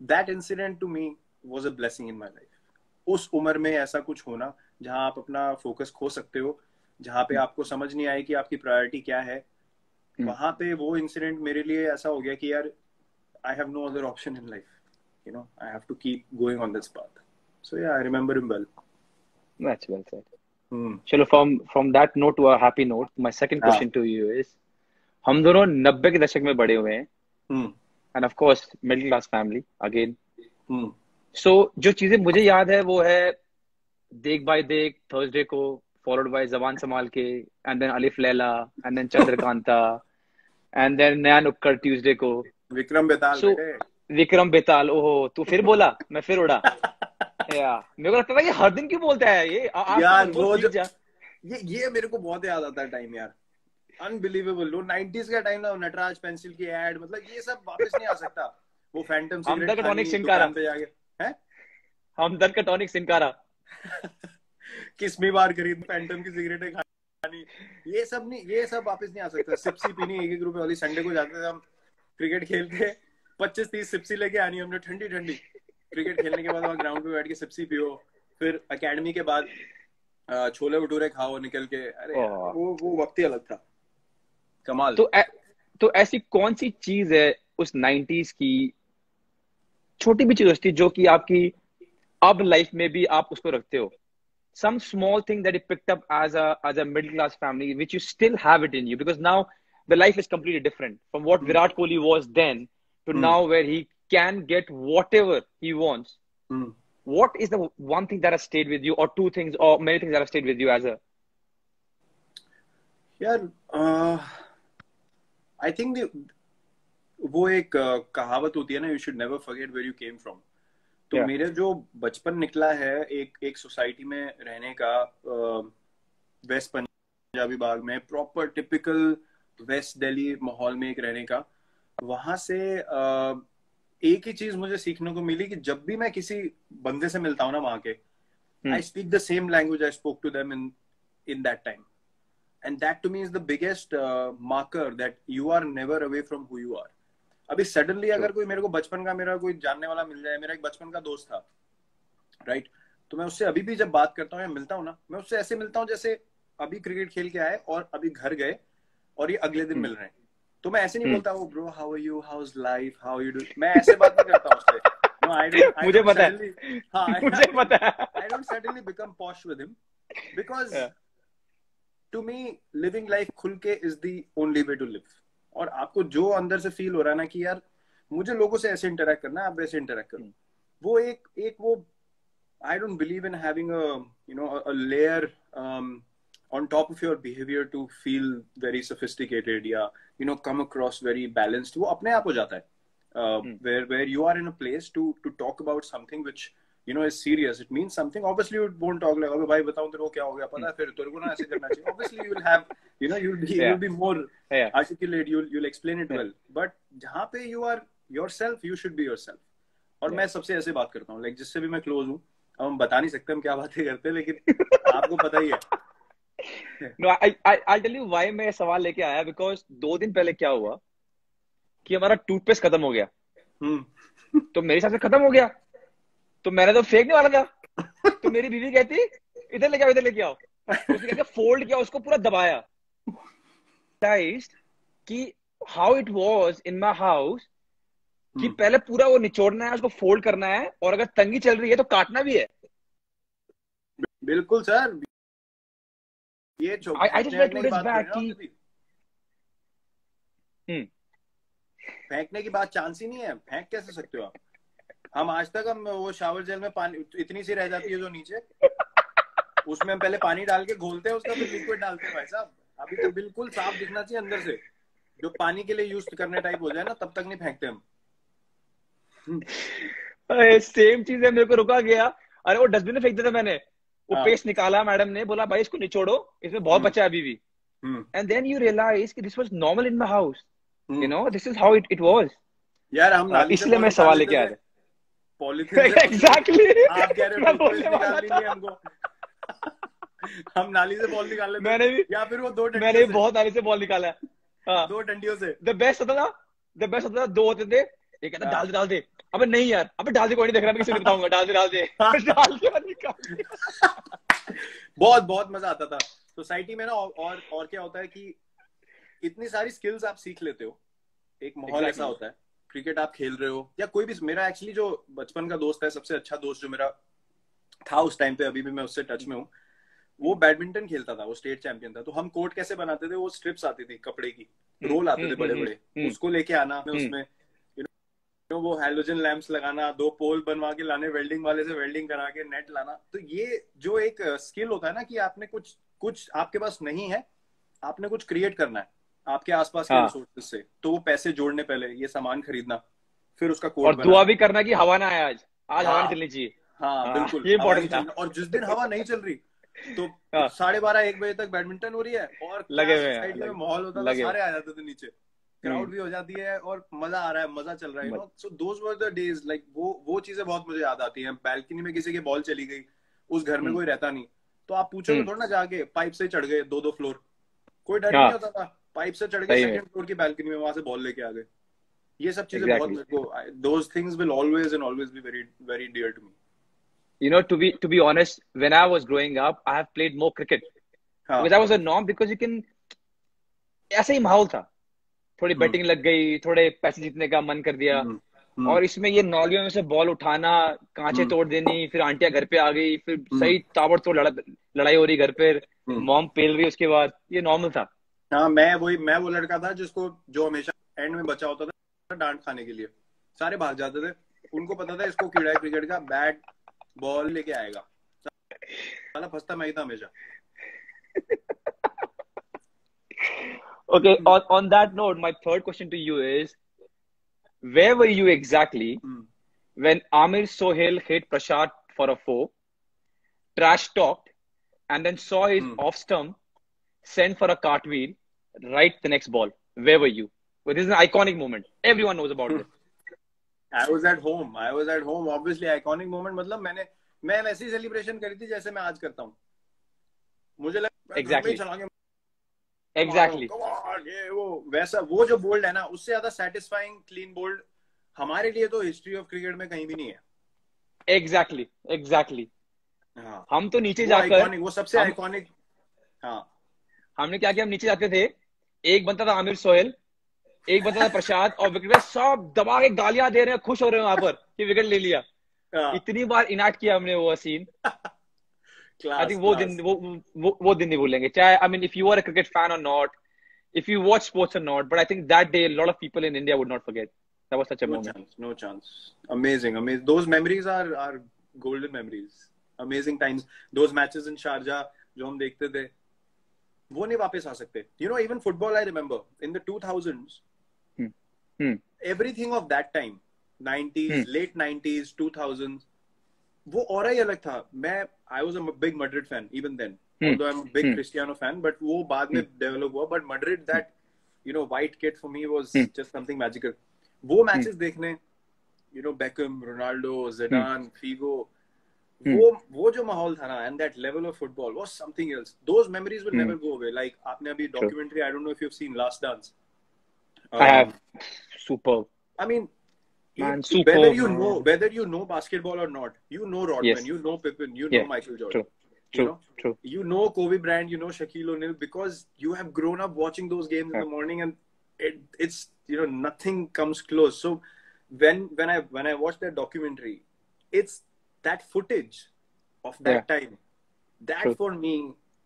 Speaker 2: that incident to me was a blessing in my life. उस उम्र में ऐसा कुछ होना जहां आप अपना फोकस खो सकते हो, जहां पे आपको समझ नहीं आए कि आपकी प्रायोरिटी क्या है, वहां पे वो इंसिडेंट मेरे लिए ऐसा हो गया कि यार I have no other option in life, you know, I have to keep going on this path. So yeah, I remember him well.
Speaker 3: That's well said.
Speaker 2: Hmm.
Speaker 3: चलो from from that note to a happy note, my second question to you is, हम दोनों नब्बे के दशक में बड़े हुए हैं,
Speaker 2: Hmm.
Speaker 3: and of course middle class family again.
Speaker 2: Hmm.
Speaker 3: So जो चीजें मुझे याद है वो है देख बाय देख थर्सडे को, followed by जवान संभाल के, and then अलिफ Laila, and then Chandrakanta, and then नया नुक्कड़ ट्यूसडे को.
Speaker 2: विक्रम बेताल
Speaker 3: So,
Speaker 2: बेटे.
Speaker 3: विक्रम बेताल. ओहो, तू फिर बोला, मैं फिर उड़ा. या मेरे को लगता है ये हर दिन क्यों बोलता है ये. आ,
Speaker 2: यार वो जो ये ये मेरे को बहुत याद आता है टाइम यार. अनबिलीवेबल. लो नाइंटीज़ का टाइम ना, नटराज पेंसिल की एड, मतलब ये सब वापस नहीं आ सकता. वो फैंटम सिगरेट
Speaker 3: टॉनिक सिनकारा
Speaker 2: पे जाके हैं,
Speaker 3: हमदर्द का टॉनिक सिनकारा,
Speaker 2: किस्मी बार खरीद फैंटम की सिगरेटें खानी, ये सब नहीं, ये सब वापस नहीं आ सकता. सिप्सी पीनी एक एक रुपए वाली. संडे को जाते थे हम क्रिकेट खेलते, पच्चीस तीस सिप्सी लेके आनी हमने ठंडी ठंडी. क्रिकेट खेलने के बाद वहाँ ग्राउंड पे बैठ के सिप्सी पियो, फिर एकेडमी के बाद छोले भटूरे खाओ निकल के. अरे वो वो वक्त ही अलग था. कमाल.
Speaker 3: तो ए, तो ऐसी कौन सी चीज है उस नाइंटीज़ की, छोटी भी चीज होती जो कि आपकी अब लाइफ में भी आप उसको रखते हो? Some small thing that you picked up as a as a middle class family, which you still have it in you, because now the life is completely different from what mm. Virat Kohli was then to mm. now, where he can get whatever he wants.
Speaker 2: Mm.
Speaker 3: What is the one thing that has stayed with you, or two things, or many things that have stayed with you as a?
Speaker 2: Yeah, uh, I think the वो एक uh, कहावत होती है ना, you should never forget where you came from. तो yeah. मेरे जो बचपन निकला है एक एक सोसाइटी में रहने का, वेस्ट पंजाबी बाग में, प्रॉपर टिपिकल वेस्ट दिल्ली माहौल में एक रहने का, वहां से uh, एक ही चीज मुझे सीखने को मिली कि जब भी मैं किसी बंदे से मिलता हूँ ना वहां के, I speak the same language I spoke to them in in that time, and that to me is the biggest marker that you are never away from who you are. अभी सडनली अगर कोई मेरे को बचपन का मेरा कोई जानने वाला मिल जाए, मेरा एक बचपन का दोस्त था, राइट, तो मैं उससे अभी भी जब बात करता हूँ या मिलता हूँ ना, मैं उससे ऐसे मिलता हूँ जैसे अभी क्रिकेट खेल के आए और अभी घर गए और ये अगले दिन मिल रहे हैं. तो मैं ऐसे नहीं बोलता वो bro how are you, how is life, how you do, मैं ऐसे बात नहीं करता उससे. नो आई डोंट,
Speaker 3: मुझे पता है,
Speaker 2: हाँ
Speaker 3: मुझे पता है.
Speaker 2: I don't suddenly become posh with him, because to me living life खुल के is the only way to live. और आपको जो अंदर से फील हो रहा है ना कि यार मुझे लोगों से ऐसे इंटरेक्ट करना है, आप वैसे इंटरेक्ट करो, वो एक एक वो I don't believe in having a you know a layer on top of your behavior to feel very sophisticated या you know come across very balanced. वो अपने आप हो जाता है. uh, hmm. where where you are in a place to to talk about something which you know is serious, it means something. Obviously you won't talk like अबे भाई बताऊं तेरे को क्या हो गया, पता है फिर तेरे को ना ऐसे करना चाहिए. Obviously you will have you know you'll be yeah. you'll be more yeah. articulate, you'll you'll explain it yeah. well, but जहाँ पे you are yourself, you should be yourself. और yeah. मैं सबसे ऐसे बात करता हूँ, like जिससे भी मैं क्लोज हूँ. अब हम बता नहीं सकते हम क्या बातें करते हैं, लेकिन आपको पता ही है.
Speaker 3: No, I, I, I'll tell you why मैं सवाल लेके आया, because दो दिन पहले क्या हुआ कि हमारा टूथपेस्ट खत्म हो गया.
Speaker 2: hmm.
Speaker 3: तो मेरे हिसाब से खत्म हो गया, तो मैंने तो फेंकने वाला था. तो मेरी बीवी कहती इधर लेके आओ, इधर लेके आओ. उसने कहकर फोल्ड किया, उसको पूरा दबाया. कि how it was in my house कि hmm. पहले पूरा वो निचोड़ना है, उसको फोल्ड करना है, और अगर तंगी चल रही है तो काटना भी है.
Speaker 2: बिल्कुल सर. ये जो
Speaker 3: I, I just read two days back कि
Speaker 2: हम्म फेंकने की बात चांस ही नहीं है. फेंक कैसे सकते हो आप? हम आज तक हम वो शावर जेल में पानी इतनी सी रह जाती है जो नीचे, उसमें हम पहले पानी डाल के घोलते हैं, उसका फिर लिक्विड डालते हैं. भाई साहब अभी तो बिल्कुल साफ दिखना चाहिए अंदर से. जो पानी के लिए यूज करने टाइप हो जाए ना, तब तक नहीं फेंकते हम.
Speaker 3: सेम चीज है, मेरे को रुका गया. अरे वो डस्टबिन में फेंक देता मैंने. वो पेस्ट निकाला, मैडम ने बोला भाई इसको निचोड़ो, इसमें बहुत बचा है अभी भी. एंड देन यू रियलाइज कि this was normal in my house, you know, this is how it it was.
Speaker 2: यार हम नाली से,
Speaker 3: इसलिए मैं सवाल लेके आया था.
Speaker 2: पॉलीथीन से
Speaker 3: एग्जैक्टली
Speaker 2: आप कह रहे हो टूथपेस्ट निकालनी नहीं हमको. हम नाली से बॉल निकाल लेते.
Speaker 3: मैंने भी,
Speaker 2: या फिर वो दो
Speaker 3: मैंने भी बहुत नाली से बॉल निकाला है. हाँ,
Speaker 2: दो डंडियों से.
Speaker 3: द बेस्ट होता था, द बेस्ट होता था दो होते थे. ये कहता डाल दे डाल दे, अबे नहीं यार, अबे डाल दे, कोई नहीं देख रहा, मैं किसी को बताऊंगा, डाल दे डाल दे डाल दे और निकाल दे।
Speaker 2: बहुत बहुत मजा आता था सोसाइटी में ना। और और क्या होता है कि इतनी सारी स्किल्स आप सीख लेते हो, एक माहौल ऐसा होता है, क्रिकेट आप खेल रहे हो या कोई भी। मेरा एक्चुअली जो बचपन का दोस्त है, सबसे अच्छा दोस्त जो मेरा था उस टाइम पे, अभी भी मैं उससे टच में हूँ, वो बैडमिंटन खेलता था, वो स्टेट चैंपियन था। तो हम कोर्ट कैसे बनाते थे, वो स्ट्रिप्स आती थी कपड़े की, रोल आते थे बड़े बड़े, उसको लेके आना उसमें, यू नो वो हैलोजन लैंप्स लगाना, दो पोल बनवा के लाने, वेल्डिंग वाले से वेल्डिंग करा के नेट लाना। तो ये जो एक स्किल होता है ना कि आपने कुछ कुछ आपके पास नहीं है, आपने कुछ क्रिएट करना है आपके आसपास के रिसोर्सेज से, तो वो पैसे जोड़ने पहले, ये सामान खरीदना, फिर उसका कोड
Speaker 3: और दुआ भी करना कि हवा ना आए, आज आज हवा नहीं चलनी चाहिए।
Speaker 2: हाँ बिल्कुल,
Speaker 3: ये इम्पोर्टेंट था।
Speaker 2: और जिस दिन हवा नहीं चल रही तो साढ़े बारह एक बजे तक बैडमिंटन हो रही है और
Speaker 3: लगे हुए
Speaker 2: साइड में माहौल होता था, सारे आ जाते थे नीचे, क्राउड भी हो जाती है और मजा आ रहा है, मजा चल रहा है, you know. So those were the days, like वो वो चीजें बहुत मुझे याद आती हैं। बैल्कनी में किसी की बॉल चली गई, उस घर में कोई रहता नहीं, तो आप पूछोगे थोड़ा ना जाके, पाइप से चढ़ गए दो दो फ्लोर, कोई डर नहीं होता था, पाइप से चढ़ गए सेकंड फ्लोर की बैल्कनी में, वहां से बॉल लेके आ गए। ये सब चीजें बहुत मेरे को, those things will always and always be very very dear to me.
Speaker 3: You know, to be to be honest, when I was growing up, I have played more cricket because that was a norm, because you can, ऐसा ही माहौल था, थोड़ी batting लग गई, थोड़े पैसे जीतने का मन कर दिया, और इसमें ये नौलियों में से बॉल उठाना, कांचे तोड़ देनी, फिर आंटियां घर पे आ गई, फिर सही ताबड़तोड़ लड़ाई हो रही घर पे, मॉम पेल रही उसके बाद, ये नॉर्मल था।
Speaker 2: हाँ, मैं वही मैं वो लड़का था जिसको जो हमेशा एंड में बचा होता था डांट खाने के लिए। सारे भाग जाते थे, उनको पता था इसको कीड़ा है क्रिकेट का, बैट बॉल लेके आएगा, साला फंसता मैं ही था हमेशा।
Speaker 3: Okay, on on that note, my third question to you is, where were you exactly hmm. when Amir Sohail hit Prashad for a four, trash talked, and then saw his hmm. off stump send for a cartwheel right the next ball? Where were you? Well, this is an iconic moment. Everyone knows about it.
Speaker 2: I was at home. I was at home. Obviously, iconic moment. मतलब मैंने मैं वैसी celebration करी थी जैसे मैं आज करता हूँ। मुझे लगा
Speaker 3: exactly.
Speaker 2: चला के
Speaker 3: Exactly.
Speaker 2: ये वो वैसा वो जो बोल्ड है ना, उससे ज्यादा सेटिस्फाइंग क्लीन बोल्ड हमारे लिए तो हिस्ट्री ऑफ क्रिकेट में कहीं भी नहीं है।
Speaker 3: Exactly. Exactly.
Speaker 2: हाँ,
Speaker 3: हम तो नीचे जाकर
Speaker 2: वो सबसे आइकॉनिक। हाँ,
Speaker 3: हमने क्या किया, हम नीचे जाते थे, एक बनता था आमिर सोहेल, एक बनता था प्रसाद, और विकेट सब दबा के गालियां दे रहे हैं, खुश हो रहे हैं वहां पर कि विकेट ले लिया। इतनी बार इनैक्ट किया हमने वो सीन। आई थिंक वो दिन वो वो वो दिन नहीं भूलेंगे, चाहे I mean if you are a cricket fan और not, if you watch sports or not, but I think that day a lot of people in India would not forget. That was such a
Speaker 2: no
Speaker 3: moment.
Speaker 2: Chance, no chance. Amazing, amazing. Those memories are are golden memories. Amazing times. Those matches in Sharjah जो हम देखते थे, वो नहीं वापस आ सकते. You know, even football, I remember in the two thousands,
Speaker 3: hmm. Hmm.
Speaker 2: everything of that time, nineties, hmm. late nineties, two thousands, वो और ही अलग था. मैं I was a big Madrid fan even then. Hmm. Although I'm a big hmm. Cristiano fan, but वो बाद में develop हुआ. But Madrid, that you know white kit for me was hmm. just something magical. वो matches hmm. देखने, you know Beckham, Ronaldo, Zidane, hmm. Figo, hmm. वो वो जो माहौल था ना, and that level of football was something else. Those memories will hmm. never go away. Like आपने अभी documentary, I don't know if you've seen Last Dance.
Speaker 3: Um, I have. Superb.
Speaker 2: I mean,
Speaker 3: man,
Speaker 2: if,
Speaker 3: superb,
Speaker 2: whether you
Speaker 3: man.
Speaker 2: know whether you know basketball or not, you know Rodman,
Speaker 3: yes.
Speaker 2: you know Pippen, you
Speaker 3: yeah.
Speaker 2: know Michael Jordan.
Speaker 3: True. True,
Speaker 2: you know,
Speaker 3: true.
Speaker 2: You know Kobe Bryant, you know Shaquille O'Neal, because you have grown up watching those games yeah. in the morning, and it, it's you know nothing comes close. So when when I when I watched that documentary, it's that footage of that yeah. time. That true. For me,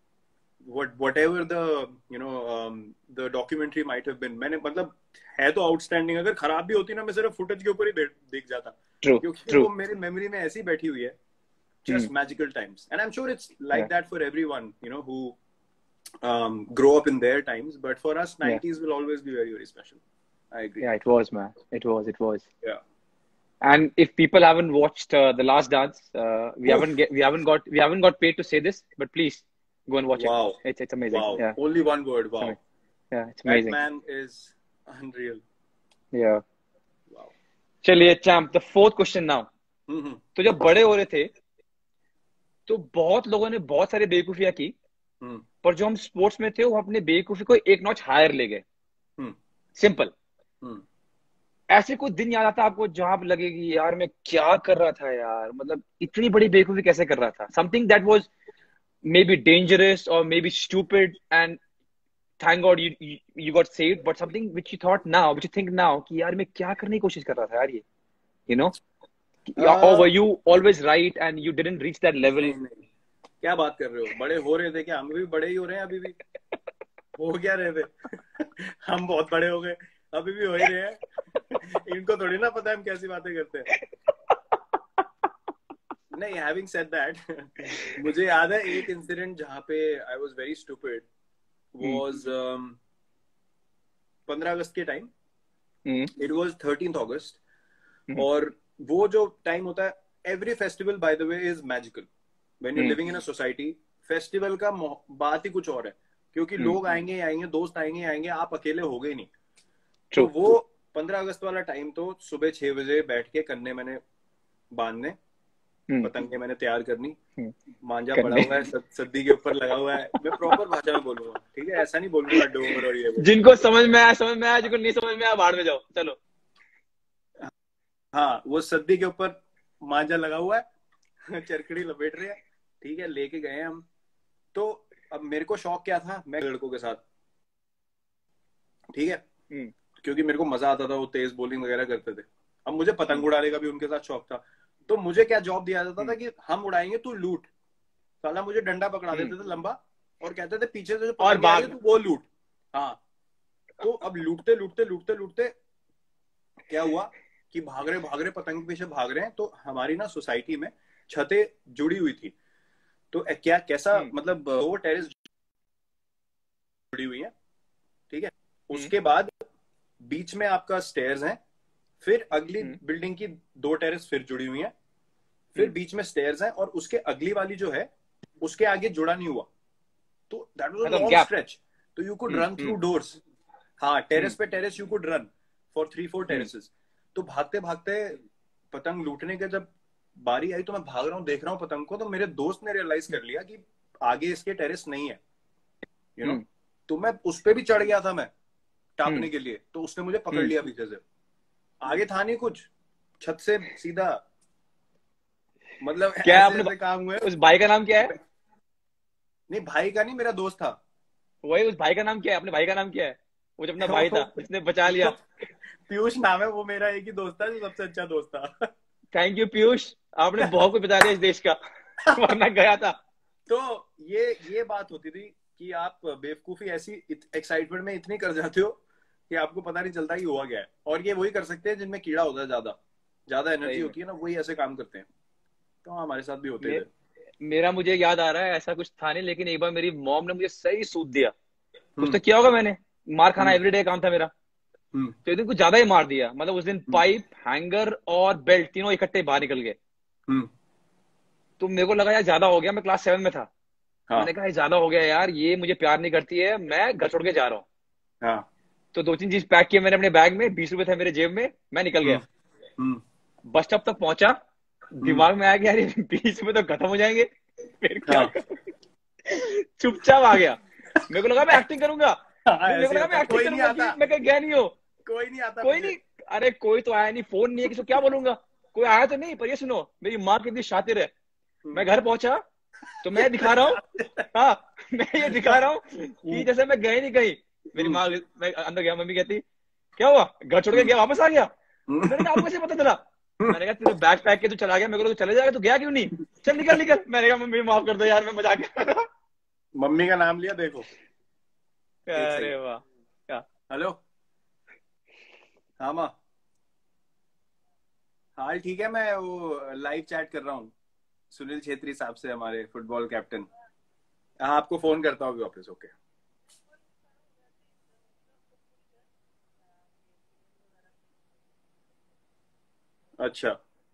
Speaker 2: what whatever the you know um, the documentary might have been, मैंने मतलब है तो outstanding. अगर खराब भी होती ना, मैं सिर्फ footage के ऊपर ही देख जाता.
Speaker 3: True,
Speaker 2: क्योंकि
Speaker 3: true.
Speaker 2: वो मेरी memory में ऐसी बैठी हुई है. Just mm. magical times, and I'm sure it's like yeah. that for everyone, you know, who um, grow up in their times. But for us, nineties yeah. will always be very, very special. I agree.
Speaker 3: Yeah, it was, man. It was. It was.
Speaker 2: Yeah.
Speaker 3: And if people haven't watched uh, The Last Dance, uh, we Oof. haven't get, we haven't got we haven't got paid to say this, but please go and watch
Speaker 2: wow.
Speaker 3: it. It's it's amazing.
Speaker 2: Wow.
Speaker 3: Yeah.
Speaker 2: Only one word. Wow.
Speaker 3: It's yeah, it's amazing.
Speaker 2: That man is unreal.
Speaker 3: Yeah.
Speaker 2: Wow.
Speaker 3: चलिए, champ. The fourth question now.
Speaker 2: Mm-hmm.
Speaker 3: तो जब बड़े हो रहे थे, तो बहुत लोगों ने बहुत सारी बेवकूफियां की,
Speaker 2: hmm.
Speaker 3: पर जो हम स्पोर्ट्स में थे वो अपने बेवकूफी को एक नॉच हायर ले गए.
Speaker 2: hmm.
Speaker 3: सिंपल.
Speaker 2: hmm.
Speaker 3: ऐसे कोई दिन याद आता है आपको जहां आप लगेगी यार मैं क्या कर रहा था यार, मतलब इतनी बड़ी बेवकूफी कैसे कर रहा था, something that was maybe dangerous और maybe stupid and thank God you, you you got saved, but something which you thought now, which you think now कि यार मैं क्या करने की कोशिश कर रहा था यार ये, you know, or
Speaker 2: uh,
Speaker 3: were you always right and you didn't reach that level?
Speaker 2: नहीं नहीं, क्या बात कर रहे हो, बड़े हो रहे थे क्या? हम भी बड़े ही हो रहे हैं अभी भी। हो क्या रहे थे? हम बहुत बड़े हो गए, अभी भी हो ही रहे हैं। इनको थोड़ी ना पता है हम कैसी बातें करते हैं। नहीं, हैविंग सेड दैट, मुझे याद है एक इंसिडेंट जहाँ पे I was very stupid was पंद्रह अगस्त के time. It was thirteenth August. और वो जो टाइम होता है, every festival by the way is magical when you living in a society. Festival का बात ही कुछ और है, क्योंकि लोग आएंगे आएंगे, दोस्त आएंगे आएंगे, आप अकेले हो गए नहीं। तो वो पंद्रह अगस्त वाला टाइम तो सुबह छह बजे बैठ के कन्ने मैंने बांधने, पतंगे मैंने तैयार करनी, मांझा पड़ा हुआ है, सद्दी के ऊपर लगा हुआ है। मैं प्रॉपर भाषा में बोलूंगा, ठीक है, ऐसा नहीं बोलूंगा डोर और ये।
Speaker 3: जिनको समझ में आया समझ में आया, जिनको नहीं समझ में आया बाहर में जाओ, चलो।
Speaker 2: हाँ, वो सद्दी के ऊपर मांझा लगा हुआ है, चरखड़ी लपेट रहे हैं, ठीक है, लेके गए हम। तो अब मेरे को शौक क्या था, मैं लड़कों के साथ, ठीक है, क्योंकि मेरे को मजा आता था, वो तेज बॉलिंग वगैरह करते थे। अब मुझे पतंग उड़ाने का भी उनके साथ शौक था। तो मुझे क्या जॉब दिया जाता था कि हम उड़ाएंगे, तू लूट। साला मुझे डंडा पकड़ा देते थे लंबा और कहते थे पीछे से जो पतंग आ रही है तू वो लूट। हाँ, तो अब लूटते लूटते लूटते लूटते क्या हुआ कि भाग रहे भाग रहे पतंग के पीछे भाग रहे हैं। तो हमारी ना सोसाइटी में छतें जुड़ी हुई थी। तो क्या कैसा मतलब दो टेरेस जुड़ी हुई है, ठीक है। उसके बाद बीच में आपका स्टेयर्स हैं, फिर अगली बिल्डिंग की दो टेरेस फिर जुड़ी हुई हैं, फिर बीच में स्टेयर्स हैं, और उसके अगली वाली जो है उसके आगे जुड़ा नहीं हुआ। तो that was a long stretch. तो you could run through doors. हाँ, टेरेस पे terrace you could run for three four terraces. तो भागते भागते पतंग लूटने के जब बारी आई तो मैं भाग रहा हूँ, देख रहा हूँ पतंग को। तो मेरे दोस्त ने रियलाइज कर लिया कि आगे इसके टेरेस नहीं है, यू you नो know? तो मैं उस पे भी चढ़ गया था मैं टापने के लिए। तो उसने मुझे पकड़ लिया पीछे से। आगे था नहीं कुछ, छत से सीधा, मतलब
Speaker 3: क्या
Speaker 2: ऐसे
Speaker 3: आपने
Speaker 2: ऐसे काम हुए।
Speaker 3: उस भाई का नाम क्या है?
Speaker 2: नहीं, भाई का नहीं, मेरा दोस्त था।
Speaker 3: वही, उस भाई का नाम क्या है? अपने भाई का नाम क्या है? वो जो अपना भाई था जिसने बचा लिया।
Speaker 2: पीयूष नाम है, वो मेरा एक ही दोस्त था जो सबसे अच्छा दोस्त था।
Speaker 3: थैंक यू पीयूष, आपने बहुत कुछ बचा दिया इस देश का, वरना गया था।
Speaker 2: तो ये ये बात होती थी कि आप बेवकूफी ऐसी एक्साइटमेंट में इतनी कर जाते हो कि आपको पता नहीं चलता कि हुआ क्या है। और ये वही कर सकते हैं जिनमें कीड़ा होता है, ज्यादा ज्यादा एनर्जी होती है ना, वही ऐसे काम करते हैं। तो हमारे साथ भी होते थे।
Speaker 3: मेरा मुझे याद आ रहा है ऐसा कुछ था नहीं, लेकिन एक बार मेरी मॉम ने मुझे सही सूद दिया। कुछ तो किया होगा मैंने, मार खाना एवरीडे काम था मेरा। तो एक दिन कुछ ज्यादा ही मार दिया, मतलब उस दिन पाइप, हैंगर और बेल्ट तीनों इकट्ठे बाहर निकल गए। तो मेरे को लगा यार ज्यादा हो गया, मैं क्लास सेवन में था। हाँ। मैंने कहा ज्यादा हो गया यार, ये मुझे प्यार नहीं करती है, मैं घर छोड़ के जा रहा हूँ। हाँ। तो दो तीन चीज पैक किए मैंने अपने बैग में, बीस रुपए थे मेरे जेब में, मैं निकल गया। बस स्टॉप तक पहुंचा, दिमाग में आया कि यार ये बीस रुपए तो खत्म हो जाएंगे, फिर क्या करूं? चुपचाप आ गया। मेरे को लगा मैं एक्टिंग करूंगा, मेरे को लगा मैं एक्टिंग करूंगा, मैं कहीं गया नहीं हो,
Speaker 2: कोई नहीं आता,
Speaker 3: कोई नहीं। अरे कोई तो आया नहीं, फोन नहीं है, किसी को क्या बोलूंगा, कोई आया तो नहीं। पर ये सुनो, मेरी माँ कितनी शातिर है। मैं घर पहुंचा तो मैं दिखा रहा हूँ, हाँ मैं ये दिखा रहा हूँ कि जैसे मैं गए नहीं कहीं। मेरी माँ, मैं अंदर गया, मम्मी कहती क्या हुआ, घर छोड़ के गया, वापस आ गया? मैंने कहा आपको कैसे पता चला? मैंने कहा तूने बैग पैक के तू चला गया, मेरे को तो चले जाएगा, तू गया क्यों नहीं? चल निकल निकल। मैंने कहा मम्मी माफ कर दो यार, मैं मजाक कर रहा था।
Speaker 2: मम्मी का नाम लिया, देखो।
Speaker 3: अरे वाह। क्या?
Speaker 2: हेलो, हाँ माँ, हाल ठीक है। मैं वो लाइव चैट कर रहा हूँ सुनील छेत्री साहब से, हमारे फुटबॉल कैप्टन। हाँ, आपको फोन करता हूँ वापस। ओके, अच्छा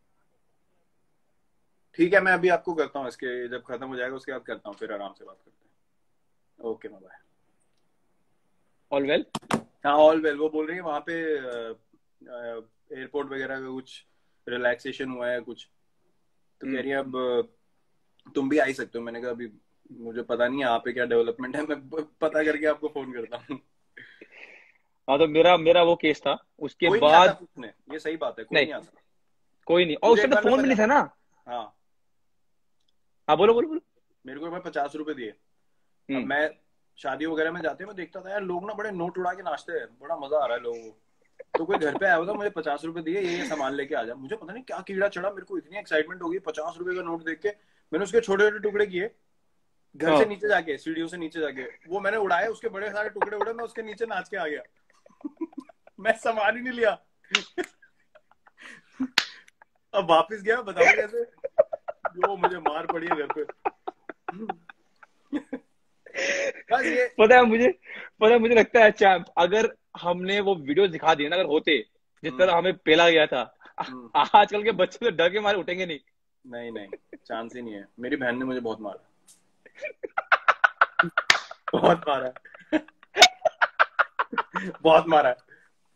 Speaker 2: ठीक है, मैं अभी आपको करता हूँ, इसके जब खत्म हो जाएगा उसके बाद करता हूँ, फिर आराम से बात करते हैं। Okay, bye. All well? हाँ, ऑल वेल। वो बोल रही है वहां पे एयरपोर्ट वगैरह का कुछ रिलैक्सेशन हुआ है कुछ, तो कह रही है अब तुम भी आ ही सकते हो। मैंने कहा अभी मुझे पता नहीं है यहाँ पे क्या डेवलपमेंट है, मैं पता करके आपको फोन करता हूँ।
Speaker 3: हाँ तो मेरा मेरा वो केस था। उसके
Speaker 2: कोई नहीं आता
Speaker 3: बाद
Speaker 2: पूछने, ये सही बात है, कोई
Speaker 3: नहीं,
Speaker 2: नहीं आता।
Speaker 3: कोई नहीं। और उस
Speaker 2: मुझे एक
Speaker 3: टाइम
Speaker 2: बार
Speaker 3: तो
Speaker 2: मैं
Speaker 3: फोन भी नहीं
Speaker 2: पचास,
Speaker 3: था ना।
Speaker 2: हाँ
Speaker 3: हाँ बोलो बोलो बोलो।
Speaker 2: मेरे को मैं पचास रुपए दिए। अब
Speaker 3: हम्म।
Speaker 2: मैं शादी वगैरह में जाते मैं देखता था यार लोग ना बड़े नोट उड़ा के नाचते हैं, बड़ा मजा आ रहा है लोगों को। तो कोई घर पे आया होता, मुझे पचास रुपए दिए, ये ये सामान लेके आ जा। मुझे पता नहीं क्या कीड़ा चढ़ा, मेरे को इतनी एक्साइटमेंट हो गई पचास रुपए का नोट देख के। मैंने उसके छोटे छोटे टुकड़े किए, घर से
Speaker 3: हाँ
Speaker 2: नीचे जाके, सीढ़ियों से नीचे जाके वो मैंने उड़ाए, उसके बड़े सारे टुकड़े उड़े, मैं उसके नीचे नाच के आ गया। मैं सामान ही नहीं लिया। अब वापस गया, बताओ कैसे, जो मुझे मार पड़ी है घर पे। बस ये
Speaker 3: पता है मुझे, पता है मुझे लगता है चैंप, अगर हमने वो वीडियो दिखा दिए ना, अगर होते जिस
Speaker 2: हम्म,
Speaker 3: तरह हमें पेला गया था,
Speaker 2: हम्म,
Speaker 3: आजकल के बच्चे तो डर के मारे उठेंगे नहीं।
Speaker 2: नहीं नहीं, चांस ही नहीं है। मेरी बहन ने मुझे बहुत मारा, बहुत मारा है। बहुत मारा है।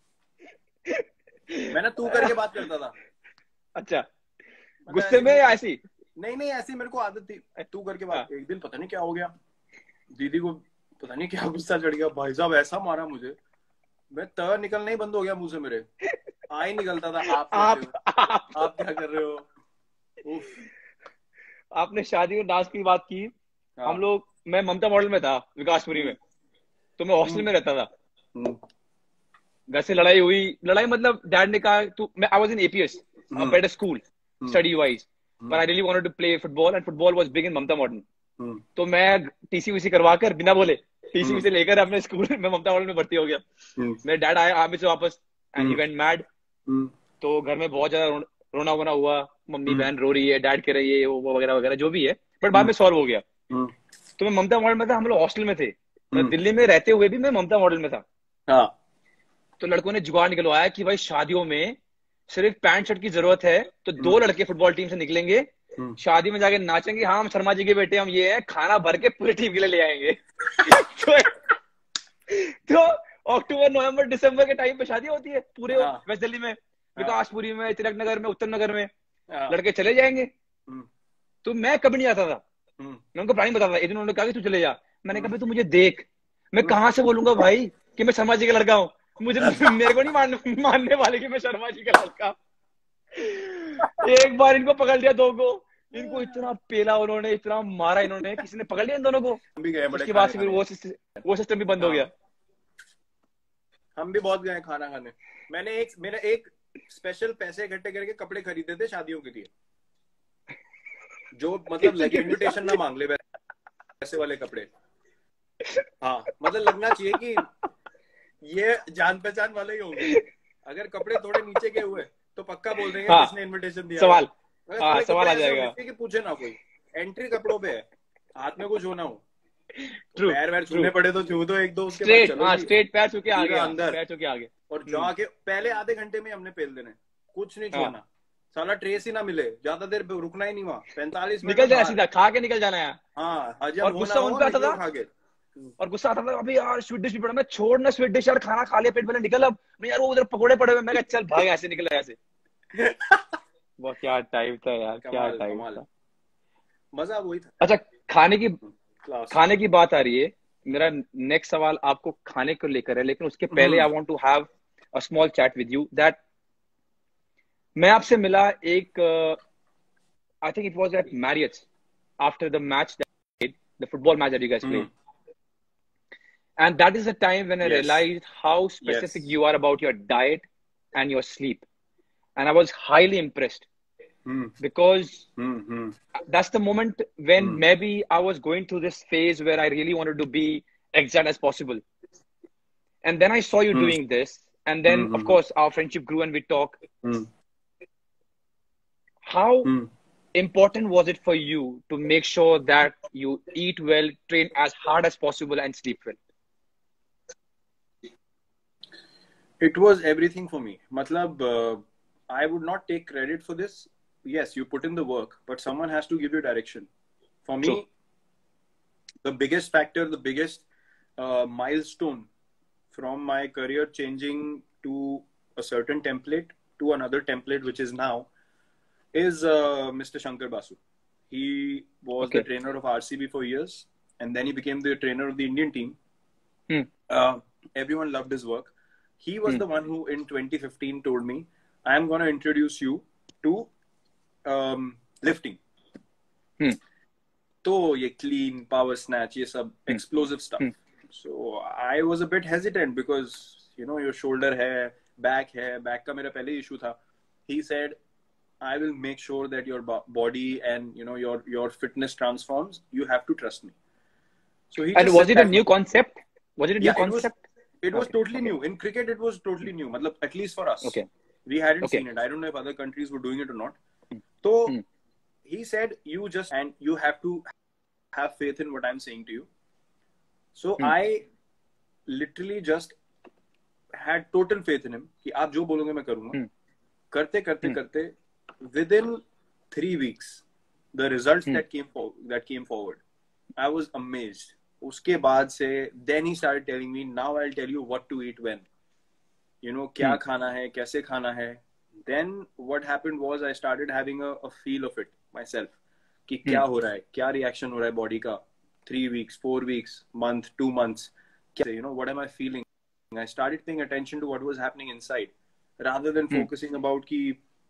Speaker 2: मैं ना तू करके बात करता था,
Speaker 3: अच्छा,
Speaker 2: मतलब
Speaker 3: गुस्से
Speaker 2: ऐसी
Speaker 3: में
Speaker 2: मुंह,
Speaker 3: या ऐसी?
Speaker 2: नहीं नहीं ऐसी मेरे को आदत थी, तू करके
Speaker 3: हाँ।
Speaker 2: बात। एक दिन पता नहीं क्या हो गया, दीदी को पता नहीं क्या गुस्सा चढ़ गया, भाई साहब ऐसा मारा मुझे, मैं त निकलना ही बंद हो गया मुंह से, मेरे आ ही निकलता था आप कैसे
Speaker 3: आप,
Speaker 2: हो,
Speaker 3: आप
Speaker 2: आप क्या कर रहे हो। उफ।
Speaker 3: आपने शादी में डांस की बात की। हम
Speaker 2: हाँ।
Speaker 3: लोग, मैं ममता मॉडल में था विकासपुरी
Speaker 2: हम्म,
Speaker 3: में, तो मैं हॉस्टल
Speaker 2: हम्म,
Speaker 3: में रहता था।
Speaker 2: हम्म,
Speaker 3: घर से लड़ाई हुई, लड़ाई मतलब डैड ने कहा तू, मैं I was in APS, a
Speaker 2: hmm,
Speaker 3: better school
Speaker 2: hmm,
Speaker 3: study wise, but
Speaker 2: hmm,
Speaker 3: I really wanted to play football and football was big in Mamta Modern.
Speaker 2: Hmm,
Speaker 3: तो मैं टीसी वीसी करवा कर बिना बोले टीसी
Speaker 2: हम्म,
Speaker 3: वीसी लेकर अपने स्कूल में ममता model में भर्ती हो गया।
Speaker 2: हम्म,
Speaker 3: मेरे डैड आए आर्मी से वापस and he
Speaker 2: hmm,
Speaker 3: went mad.
Speaker 2: Hmm,
Speaker 3: तो घर में बहुत ज्यादा रो, रोना वोना हुआ, मम्मी
Speaker 2: हम्म,
Speaker 3: बहन रो रही है, डैड कह रही है, वो वो वगैरह वगैरह जो भी है, बट बाद
Speaker 2: हम्म,
Speaker 3: में सॉल्व हो गया।
Speaker 2: हम्म,
Speaker 3: तो मैं ममता मॉडल में था, हम लोग हॉस्टल में थे, मतलब
Speaker 2: हम्म,
Speaker 3: दिल्ली में रहते हुए भी मैं ममता मॉडल में था।
Speaker 2: हाँ,
Speaker 3: तो लड़कों ने जुगाड़ निकलवाया कि भाई शादियों में सिर्फ पैंट शर्ट की जरूरत है, तो
Speaker 2: हम्म,
Speaker 3: दो लड़के फुटबॉल टीम से निकलेंगे,
Speaker 2: हम्म।
Speaker 3: शादी में जाके नाचेंगे, हाँ हम शर्मा जी के बेटे, हम ये हैं, खाना भर के पूरी टीम के लिए ले आएंगे। तो, तो अक्टूबर नवंबर दिसंबर के टाइम पे शादी होती है पूरे
Speaker 2: हाँ,
Speaker 3: वेस्ट दिल्ली में,
Speaker 2: हाँ,
Speaker 3: विकासपुरी में, तिलक नगर में, उत्तम नगर में,
Speaker 2: हाँ,
Speaker 3: लड़के चले जाएंगे।
Speaker 2: हम्म,
Speaker 3: तो मैं कभी नहीं आता था,
Speaker 2: हम्म,
Speaker 3: मैं उनको प्लानिंग बताता था। एक दिन उन्होंने कहा कि तू चले जा। मैंने कहा
Speaker 2: हम्म,
Speaker 3: भाई तू मुझे देख, मैं
Speaker 2: हम्म।
Speaker 3: कहाँ से बोलूंगा भाई कि मैं शर्मा जी का लड़का हूँ, मुझे मेरे को नहीं मान, मानने वाले कि मैं शर्मा जी का लड़का हूँ। एक बार इनको पकड़ लिया दो को, इनको इतना पेला उन्होंने, इतना मारा इन्होंने, किसी ने पकड़ लिया इन दोनों को।
Speaker 2: हम भी गए बड़े
Speaker 3: उसके बाद
Speaker 2: खाने
Speaker 3: से फिर
Speaker 2: खाने।
Speaker 3: वो सिस्टम, वो सिस्टम भी बंद हो गया।
Speaker 2: हाँ, हम भी बहुत गए खाना खाने। मैंने एक मेरा एक स्पेशल पैसे इकट्ठे करके कपड़े खरीदे थे शादियों के लिए, जो मतलब लगे इनविटेशन ना मांग ले, वैसे वाले कपड़े। हाँ, मतलब लगना चाहिए कि ये जान पहचान वाले ही होंगे। अगर कपड़े थोड़े नीचे के हुए तो पक्का बोल देंगे
Speaker 3: हाँ
Speaker 2: किसने इनविटेशन दिया था।
Speaker 3: सवाल,
Speaker 2: अगर
Speaker 3: हाँ
Speaker 2: थोड़े
Speaker 3: सवाल
Speaker 2: कपड़े
Speaker 3: आ
Speaker 2: ऐसे होने
Speaker 3: जाएगा।
Speaker 2: चाहिए कि पूछे ना कोई, एंट्री कपड़ों पे है, हाथ में कुछ होना हो, तो
Speaker 3: ट्रू
Speaker 2: पैर वैर
Speaker 3: ट्रू।
Speaker 2: छूने पड़े तो छू दो एक दो, उसके बाद
Speaker 3: स्ट्रेट,
Speaker 2: चलो
Speaker 3: हाँ
Speaker 2: जी
Speaker 3: स्ट्रेट पैर छू के आ
Speaker 2: सीधा
Speaker 3: गया,
Speaker 2: अंदर।
Speaker 3: पैर छू के आ गए।
Speaker 2: और
Speaker 3: हम्म।
Speaker 2: जाके पहले आधे घंटे में हमने पेल देने, कुछ नहीं
Speaker 3: हाँ
Speaker 2: छोड़ना, साला ट्रेस ही ना मिले, ज्यादा देर रुकना ही नहीं वहां, पैंतालीस मिनट
Speaker 3: निकल
Speaker 2: में
Speaker 3: जाना
Speaker 2: बाहर।
Speaker 3: सीधा, खा के निकल जाना है।
Speaker 2: हाँ, हजम
Speaker 3: और
Speaker 2: हो ना
Speaker 3: गुस्सा उन
Speaker 2: हो
Speaker 3: पे आता
Speaker 2: निकलो
Speaker 3: था,
Speaker 2: खा के।
Speaker 3: और गुस्सा आता था, अभी यार स्वीट डिश भी पड़ा, मैं छोड़ ना स्वीट डिश यार, खाना खा लिया, पेट भले निकल अब नहीं यार, वो उधर पकोड़े पड़े हुए, मैं कहा चल भाग ऐसे, निकल ऐसे। वो क्या टाइम था यार, क्या
Speaker 2: कमाल
Speaker 3: टाइम
Speaker 2: कमाल,
Speaker 3: था।
Speaker 2: मजा वही था
Speaker 3: अच्छा, खाने की,
Speaker 2: क्लास।
Speaker 3: खाने की बात आ रही है, मेरा नेक्स्ट सवाल आपको खाने को लेकर है, लेकिन उसके पहले
Speaker 2: hmm,
Speaker 3: I want to have a small chat with you that, मैं आपसे मिला एक, I think it was at Marriott's after the match, the football match that you guys
Speaker 2: hmm,
Speaker 3: played, and that is the time when I
Speaker 2: yes,
Speaker 3: realized how
Speaker 2: yes,
Speaker 3: specific you are about your diet and your sleep, and I was highly impressed
Speaker 2: hmm,
Speaker 3: because
Speaker 2: hmm, hmm,
Speaker 3: that's the moment when
Speaker 2: hmm,
Speaker 3: maybe I was going through this phase where I really wanted to be exact as possible. And then I saw you
Speaker 2: hmm,
Speaker 3: doing this. And then, of
Speaker 2: hmm,
Speaker 3: course, our friendship grew and we talk.
Speaker 2: Hmm,
Speaker 3: How
Speaker 2: hmm.
Speaker 3: important was it for you to make sure that you eat well, train as hard as possible, and sleep well?
Speaker 2: It was everything for me. Matlab, uh, I would not take credit for this. Yes, you put in the work, but someone has to give you direction. For
Speaker 3: True.
Speaker 2: me, the biggest factor, the biggest uh, milestone from my career changing to a certain template to another template, which is now, is uh, Mister Shankar Basu. He was the
Speaker 3: Okay.
Speaker 2: trainer of R C B for years, and then he became the trainer of the Indian team.
Speaker 3: Hmm.
Speaker 2: Uh, everyone loved his work. he was
Speaker 3: Hmm.
Speaker 2: the one who in twenty fifteen told me, I am going to introduce you to um, lifting.
Speaker 3: Hmm.
Speaker 2: तो ये clean, power snatch, ये सब
Speaker 3: Hmm.
Speaker 2: explosive stuff.
Speaker 3: Hmm.
Speaker 2: So I was a bit hesitant because, you know, your shoulder है, back है, back का मेरा पहले issue था. He said, I will make sure that your bo- body and, you know, your, your fitness transforms. You have to trust me. So he
Speaker 3: And
Speaker 2: just
Speaker 3: was
Speaker 2: said
Speaker 3: it a
Speaker 2: that
Speaker 3: new
Speaker 2: much.
Speaker 3: concept? Was it a new
Speaker 2: Yeah, it was,
Speaker 3: concept?
Speaker 2: it was
Speaker 3: Okay.
Speaker 2: totally
Speaker 3: Okay.
Speaker 2: new. In cricket, it was totally new. Matlab, at least for us.
Speaker 3: Okay.
Speaker 2: We hadn't
Speaker 3: Okay.
Speaker 2: seen it. I don't know if other countries were doing it or not.
Speaker 3: Hmm.
Speaker 2: So
Speaker 3: Hmm.
Speaker 2: he said, you just, and you have to have faith in what I'm saying to you. So
Speaker 3: Hmm.
Speaker 2: I literally just had total faith in him कि आप जो बोलोगे मैं करूँगा.
Speaker 3: Hmm.
Speaker 2: करते करते
Speaker 3: Hmm.
Speaker 2: करते within three weeks, the results
Speaker 3: Hmm.
Speaker 2: that came for, that came forward, I was amazed. उसके बाद से then he started telling me, now I'll tell you what to eat when. You know, क्या
Speaker 3: Hmm.
Speaker 2: खाना है, कैसे खाना है. Then what happened was I started having a, a feel of it myself. कि क्या हो रहा है, क्या reaction हो रहा है body का. Three weeks, four weeks, month, two months. क्या, you know, what am I feeling? I started paying attention to what was happening inside, rather than
Speaker 3: Hmm.
Speaker 2: focusing about कि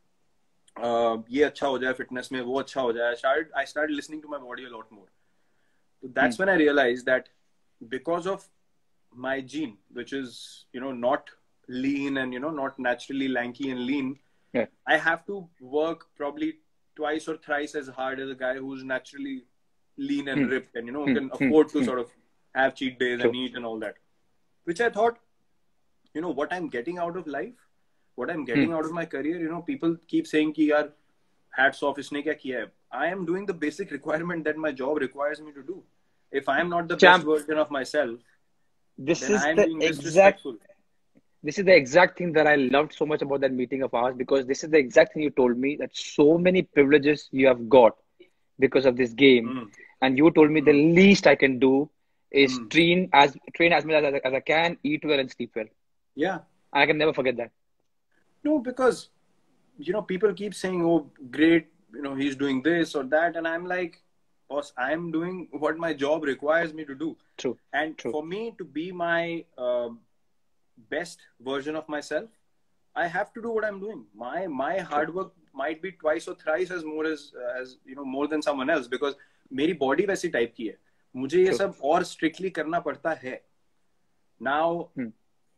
Speaker 2: uh, ये अच्छा हो जाए fitness में, वो अच्छा हो जाए. I started, I started listening to my body a lot more. So that's
Speaker 3: Hmm.
Speaker 2: when I realized that because of my gene, which is, you know, not lean and, you know, not naturally lanky and lean,
Speaker 3: Yeah.
Speaker 2: I have to work probably twice or thrice as hard as a guy who's naturally lean and
Speaker 3: Hmm.
Speaker 2: ripped and, you know,
Speaker 3: Hmm.
Speaker 2: can
Speaker 3: Hmm.
Speaker 2: afford to
Speaker 3: Hmm.
Speaker 2: sort of have cheat days
Speaker 3: True.
Speaker 2: and eat and all that. Which I thought, you know, what I'm getting out of life, what I'm getting
Speaker 3: Hmm.
Speaker 2: out of my career, you know, people keep saying कि यार hats off, इसने क्या किया है? I am doing the basic requirement that my job requires me to do. If I am not the best
Speaker 3: Champ,
Speaker 2: version of myself,
Speaker 3: this
Speaker 2: then
Speaker 3: is
Speaker 2: I am
Speaker 3: the
Speaker 2: being
Speaker 3: exact
Speaker 2: disrespectful.
Speaker 3: this is the exact thing that I loved so much about that meeting of ours, because this is the exact thing you told me, that so many privileges you have got because of this game,
Speaker 2: Mm.
Speaker 3: and you told me the
Speaker 2: Mm.
Speaker 3: least I can do is
Speaker 2: Mm.
Speaker 3: train as train as much as, I- as I can, eat well and sleep well.
Speaker 2: Yeah.
Speaker 3: And I can never forget that.
Speaker 2: No, because, you know, people keep saying, oh, great, you know, he's doing this or that. And I'm like, boss, I'm doing what my job requires me to do.
Speaker 3: True.
Speaker 2: And
Speaker 3: True.
Speaker 2: for me to be my uh, best version of myself, I have to do what I'm doing. My my hard work might be twice or thrice as more as as you know more than someone else, because मेरी body वैसी type की है. मुझे ये
Speaker 3: True.
Speaker 2: सब और strictly करना पड़ता है. Now,
Speaker 3: Hmm.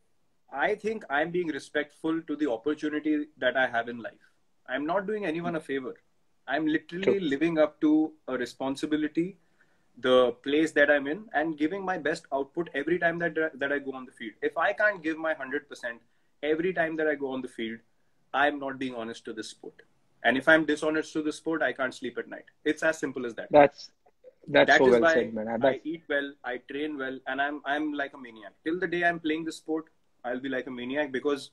Speaker 2: I think I'm being respectful to the opportunity that I have in life. I'm not doing anyone a favor. I'm literally
Speaker 3: True.
Speaker 2: living up to a responsibility, the place that I'm in, and giving my best output every time that that I go on the field. If I can't give my one hundred percent every time that I go on the field, I'm not being honest to this sport. And if I'm dishonest to the sport, I can't sleep at night. It's as simple as that.
Speaker 3: That's that's
Speaker 2: That
Speaker 3: so
Speaker 2: is
Speaker 3: well
Speaker 2: why
Speaker 3: said, man. And
Speaker 2: I
Speaker 3: That's
Speaker 2: eat well, I train well, and I'm I'm like a maniac. Till the day I'm playing the sport, I'll be like a maniac, because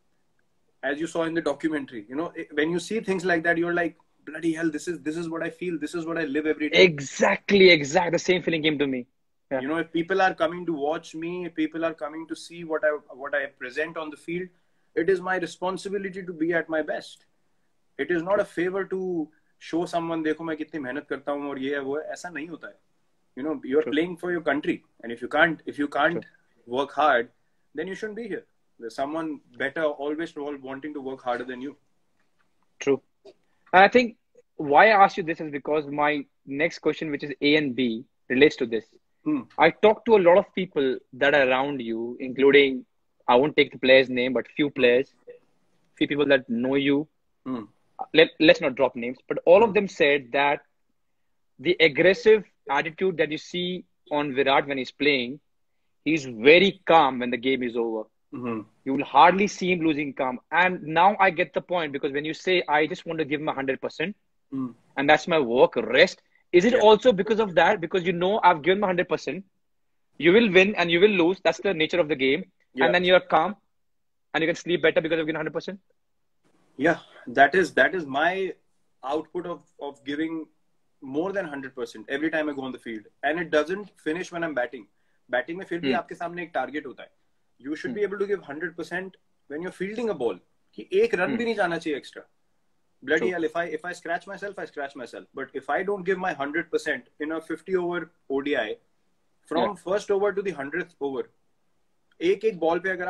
Speaker 2: as you saw in the documentary, you know, when you see things like that, you're like, bloody hell, this is this is what I feel, this is what I live every day.
Speaker 3: exactly exact. The same feeling came to me. Yeah.
Speaker 2: You know, if people are coming to watch me, if people are coming to see what I what I present on the field, it is my responsibility to be at my best. It is not a favor to show someone, देखो मैं कितनी मेहनत करता हूँ और ये है वो है. ऐसा नहीं होता है. You know, you're
Speaker 3: True.
Speaker 2: playing for your country, and if you can't if you can't
Speaker 3: True.
Speaker 2: work hard, then you shouldn't be here. There's someone better always wanting to work harder than you.
Speaker 3: True. And I think why I asked you this is because my next question, which is A and B, relates to this.
Speaker 2: Hmm.
Speaker 3: I talk to a lot of people that are around you, including, I won't take the player's name, but few players, few people that know you.
Speaker 2: Hmm.
Speaker 3: Let, let's not drop names, but all
Speaker 2: Hmm.
Speaker 3: of them said that the aggressive attitude that you see on Virat when he's playing, he's very calm when the game is over.
Speaker 2: Mm-hmm.
Speaker 3: You will hardly see him losing calm. And now I get the point, because when you say, I just want to give him one hundred percent,
Speaker 2: Hmm.
Speaker 3: and that's my work, rest, is it
Speaker 2: Yeah.
Speaker 3: also because of that? Because you know I've given my one hundred percent. You will win and you will lose. That's the nature of the game.
Speaker 2: Yeah.
Speaker 3: And then you're calm and you can sleep better because you've given one hundred percent.
Speaker 2: Yeah, that is that is my output of of giving more than one hundred percent every time I go on the field, and it doesn't finish when I'm batting. Batting में फिर भी
Speaker 3: Hmm.
Speaker 2: आपके सामने एक target होता है. You should
Speaker 3: Hmm.
Speaker 2: be able to give one hundred percent when you're fielding a ball. कि एक run
Speaker 3: Hmm.
Speaker 2: भी नहीं जाना चाहिए extra. Bloody
Speaker 3: True.
Speaker 2: hell, if I if I scratch myself, I scratch myself. But if I don't give my one hundred percent in a fifty over O D I, from
Speaker 3: Yeah.
Speaker 2: first over to the hundredth over, एक एक ball पे अगर आप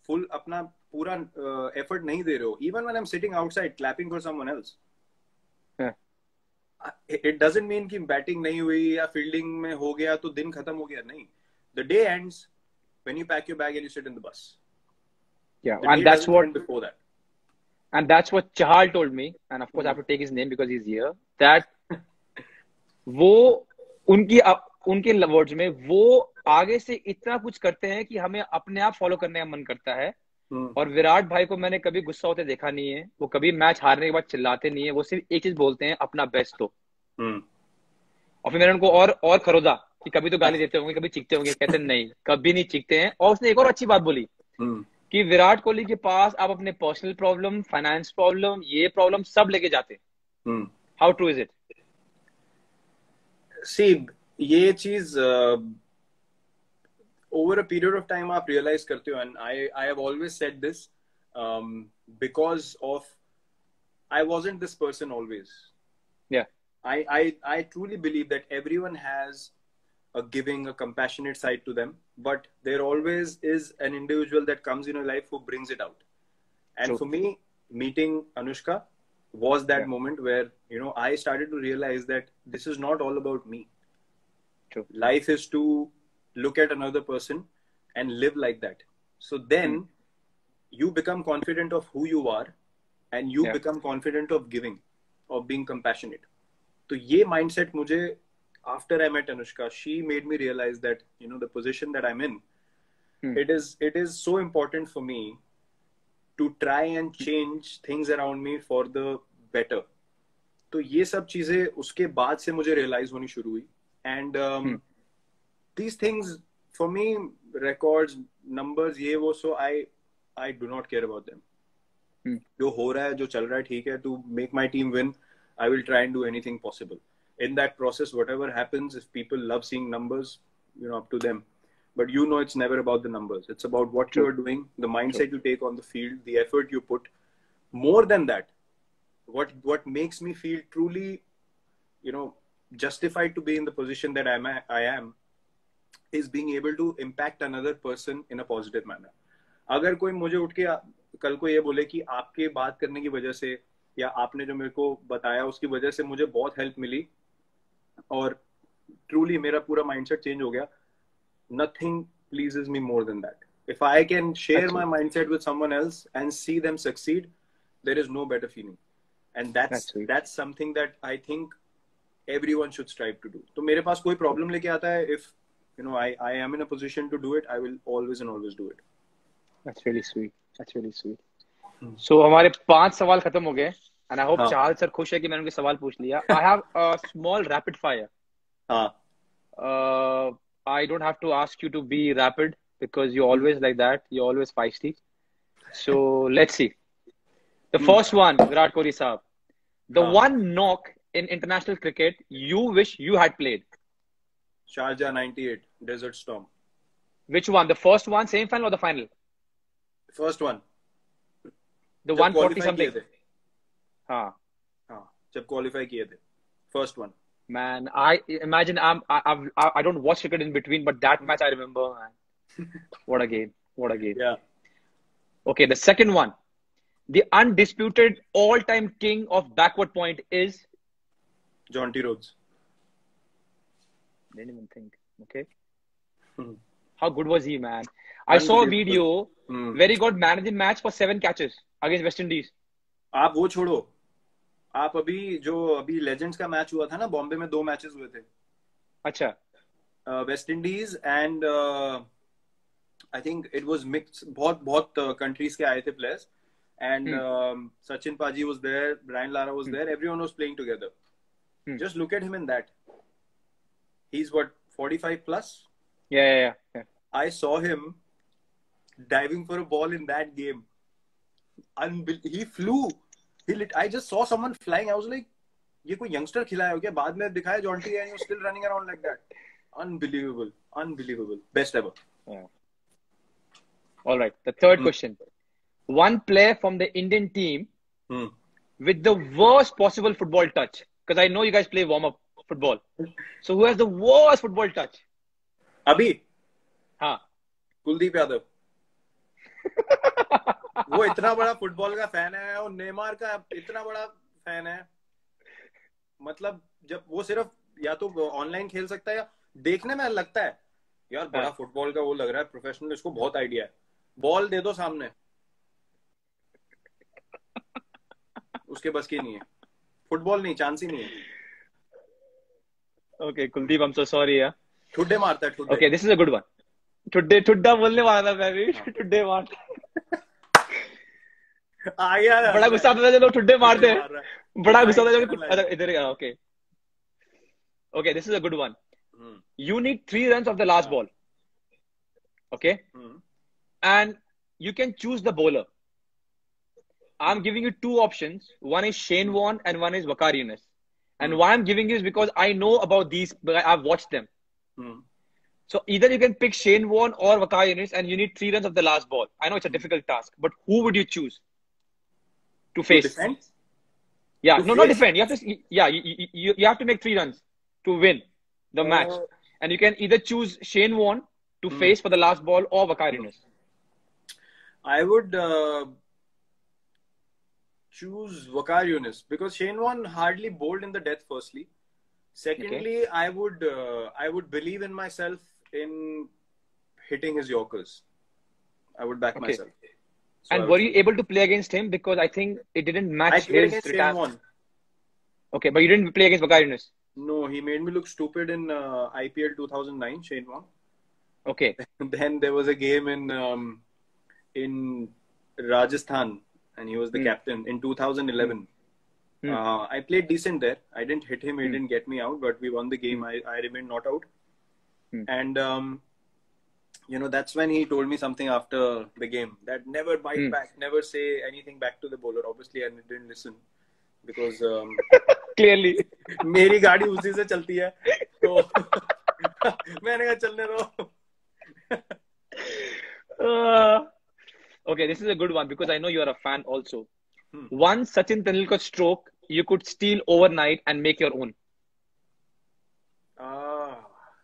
Speaker 2: full अपना पूरा effort नहीं दे रहे हो, even when I'm sitting outside clapping for someone else,
Speaker 3: Yeah.
Speaker 2: it doesn't mean कि बैटिंग नहीं हुई या फील्डिंग में हो गया तो दिन खत्म हो गया. नहीं, the day ends when you pack your bag and you sit in the bus.
Speaker 3: Yeah,
Speaker 2: The
Speaker 3: and
Speaker 2: day
Speaker 3: that's
Speaker 2: doesn't
Speaker 3: what
Speaker 2: end before that.
Speaker 3: and that's what Chahal told me, and of course I have to take his name because he's here. That वो उनकी उनके words में वो आगे से इतना कुछ करते हैं कि हमें अपने आप फॉलो करने का मन करता है.
Speaker 2: Hmm.
Speaker 3: और विराट भाई को मैंने कभी गुस्सा होते देखा नहीं है. वो कभी मैच हारने के बाद चिल्लाते नहीं है. वो सिर्फ एक चीज बोलते हैं, अपना बेस्ट दो.
Speaker 2: Hmm.
Speaker 3: और फिर मैंने उनको और और खरोदा कि कभी तो गाली देते होंगे, कभी चीखते होंगे. कहते नहीं, कभी नहीं चीखते हैं. और उसने एक और अच्छी बात बोली
Speaker 2: Hmm.
Speaker 3: कि विराट कोहली के पास आप अपने पर्सनल प्रॉब्लम, फाइनेंस प्रॉब्लम, ये प्रॉब्लम सब लेके जाते हैं.
Speaker 2: Hmm.
Speaker 3: How true is it?
Speaker 2: See, ये चीज over a period of time आप realize करते हो, and I I have always said this um, because of I wasn't this person always.
Speaker 3: Yeah.
Speaker 2: I I I truly believe that everyone has a giving, a compassionate side to them, but there always is an individual that comes in your life who brings it out. And
Speaker 3: True.
Speaker 2: for me, meeting Anushka was that
Speaker 3: Yeah.
Speaker 2: moment where, you know, I started to realize that this is not all about me.
Speaker 3: True.
Speaker 2: Life is to look at another person and live like that. So then
Speaker 3: Hmm.
Speaker 2: you become confident of who you are, and you
Speaker 3: Yeah.
Speaker 2: become confident of giving, of being compassionate. So ये mindset मुझे, after I met Anushka, she made me realize that, you know, the position that I'm in,
Speaker 3: Hmm.
Speaker 2: it is it is so important for me to try and change things around me for the better. तो ये सब चीजें उसके बाद से मुझे realize होनी शुरू हुई. And um,
Speaker 3: Hmm.
Speaker 2: these things for me, records, numbers, ये वो, so I I do not care about them.
Speaker 3: Hmm.
Speaker 2: जो हो रहा है, जो चल रहा है, ठीक है. To make my team win, I will try and do anything possible. In that process, whatever happens, if people love seeing numbers, you know, up to them. But you know, it's never about the numbers. It's about what
Speaker 3: True.
Speaker 2: you are doing, the mindset you take on the field, the effort you put. More than that, what what makes me feel truly, you know, justified to be in the position that I'm, I am, is being able to impact another person in a positive manner. अगर कोई मुझे उठ के कल को ये बोले कि आपके बात करने की वजह से या आपने जो मेरे को बताया उसकी वजह से मुझे बहुत हेल्प मिली और ट्रूली मेरा पूरा माइंडसेट चेंज हो गया, nothing pleases me more than that. If I can share
Speaker 3: That's
Speaker 2: my
Speaker 3: sweet.
Speaker 2: mindset with someone else and see them succeed, there is no better feeling. And that's
Speaker 3: That's sweet.
Speaker 2: that's something that I think everyone should strive to do. तो मेरे पास कोई problem लेके आता है, if you know I I am in a position to do it, I will always and always do it.
Speaker 3: That's really sweet. That's really sweet. So हमारे पांच सवाल खत्म हो गए, and I hope
Speaker 2: हाँ.
Speaker 3: चाहल सर खुश है कि मैंने उनके सवाल पूछ लिया. I have a small rapid fire.
Speaker 2: हाँ.
Speaker 3: Uh, I don't have to ask you to be rapid because you're always like that. You're always feisty. So let's see. The
Speaker 2: Hmm.
Speaker 3: first one, Virat Kohli saab. The
Speaker 2: हाँ.
Speaker 3: one knock in international cricket you wish you had played.
Speaker 2: Sharjah ninety-eight, Desert Storm.
Speaker 3: Which one? The first one, same final or the final?
Speaker 2: First one.
Speaker 3: The
Speaker 2: जब
Speaker 3: one forty
Speaker 2: qualify किए
Speaker 3: something.
Speaker 2: थे.
Speaker 3: हाँ.
Speaker 2: हाँ. जब qualify किए थे. First one.
Speaker 3: Man, I imagine I'm I I've, I I don't watch cricket in between, but that match I remember. Man. What a game! What a game!
Speaker 2: Yeah.
Speaker 3: Okay, the second one, the undisputed all-time king of backward point is.
Speaker 2: John T. Rhodes.
Speaker 3: Didn't even think. Okay.
Speaker 2: Hmm.
Speaker 3: How good was he, man? I saw a video
Speaker 2: Hmm.
Speaker 3: where he got man of the match for seven catches against West Indies.
Speaker 2: आप वो छोड़ो, आप अभी जो अभी legends का match हुआ था ना, बॉम्बे में दो मैचेस हुए थे.
Speaker 3: अच्छा.
Speaker 2: West Indies and I think it was mix. बहुत बहुत कंट्रीज के आए थे players, and Sachin paaji was there, Brian Lara was there, everyone was playing together. Just look at him in that. He is what forty-five plus.
Speaker 3: Yeah, yeah, yeah.
Speaker 2: I saw him diving for a ball in that game. Unbel- he flew. He lit- I just saw someone flying. I was like, ये कोई youngster खिलाया हो क्या? बाद में दिखाया John T and you're still running around like that. Unbelievable. Unbelievable. Best ever.
Speaker 3: Yeah. All right. The third
Speaker 2: Hmm.
Speaker 3: question. One player from the Indian team
Speaker 2: Hmm.
Speaker 3: with the worst possible football touch. Because I know you guys play warm-up football. So who has the worst football touch?
Speaker 2: अभी
Speaker 3: हाँ.
Speaker 2: कुलदीप यादव. वो इतना बड़ा football का fan है और Neymar का इतना बड़ा फैन है, मतलब जब वो सिर्फ या तो ऑनलाइन खेल सकता है या देखने में लगता है यार बड़ा फुटबॉल का वो लग रहा है प्रोफेशनल, इसको बहुत आइडिया है, बॉल दे दो सामने, उसके बस की नहीं है, फुटबॉल नहीं, चांस ही नहीं है।
Speaker 3: Okay, Kuldeep, I'm so sorry यार।
Speaker 2: ठुड्डे मारता है, ठुड्डे।
Speaker 3: Okay, this is a good one। ठुड्डे ठुड्डा बोलने वाला था मैं भी, ठुड्डे मारता।
Speaker 2: आ गया,
Speaker 3: बड़ा गुस्सा आता था जब लोग ठुड्डे मारते हैं, बड़ा गुस्सा आता था जब इधर okay okay this is a good one. You need three runs of the last ball, okay, and you can choose the bowler. I'm giving you two options. One is Shane Warne and one is Waqar Younis. And why I'm giving you is because I know about these, I've watched them. So either you can pick Shane Warne or Waqar Younis, and you need three runs of the last ball. I know it's a difficult task, but who would you choose to face?
Speaker 2: To defend?
Speaker 3: Yeah,
Speaker 2: to
Speaker 3: no,
Speaker 2: face?
Speaker 3: not defend. You have to, yeah, you, you, you have to make three runs to win the uh, match. And you can either choose Shane Warne to hmm. face for the last ball or Waqar Younis.
Speaker 2: I would uh, choose Waqar Younis because Shane Warne hardly bowled in the death. Firstly, secondly, okay. I would uh, I would believe in myself in hitting his Yorkers. I would back okay. myself.
Speaker 3: So and were you able to play against him? Because I think it didn't match
Speaker 2: I played
Speaker 3: his
Speaker 2: against Shane Warne.
Speaker 3: Okay, but you didn't play against Waqar Younis.
Speaker 2: No, he made me look stupid in uh, I P L two thousand nine, Shane Warne.
Speaker 3: Okay.
Speaker 2: Then there was a game in um, in Rajasthan, and he was the mm. captain in two thousand eleven. Mm. Uh, I played decent there. I didn't hit him. He mm. didn't get me out, but we won the game. I, I remained not out. Mm. And, um, you know, that's when he told me something after the game that never bite mm. back, never say anything back to the bowler. Obviously, I didn't listen because... Um,
Speaker 3: Clearly.
Speaker 2: मेरी गाड़ी उसी से चलती है तो मैंने कहा चलने दो।
Speaker 3: uh, okay, this is a good one because I know you are a fan also. Hmm. One Sachin Tendulkar stroke you could steal overnight and make your own.
Speaker 2: Ah,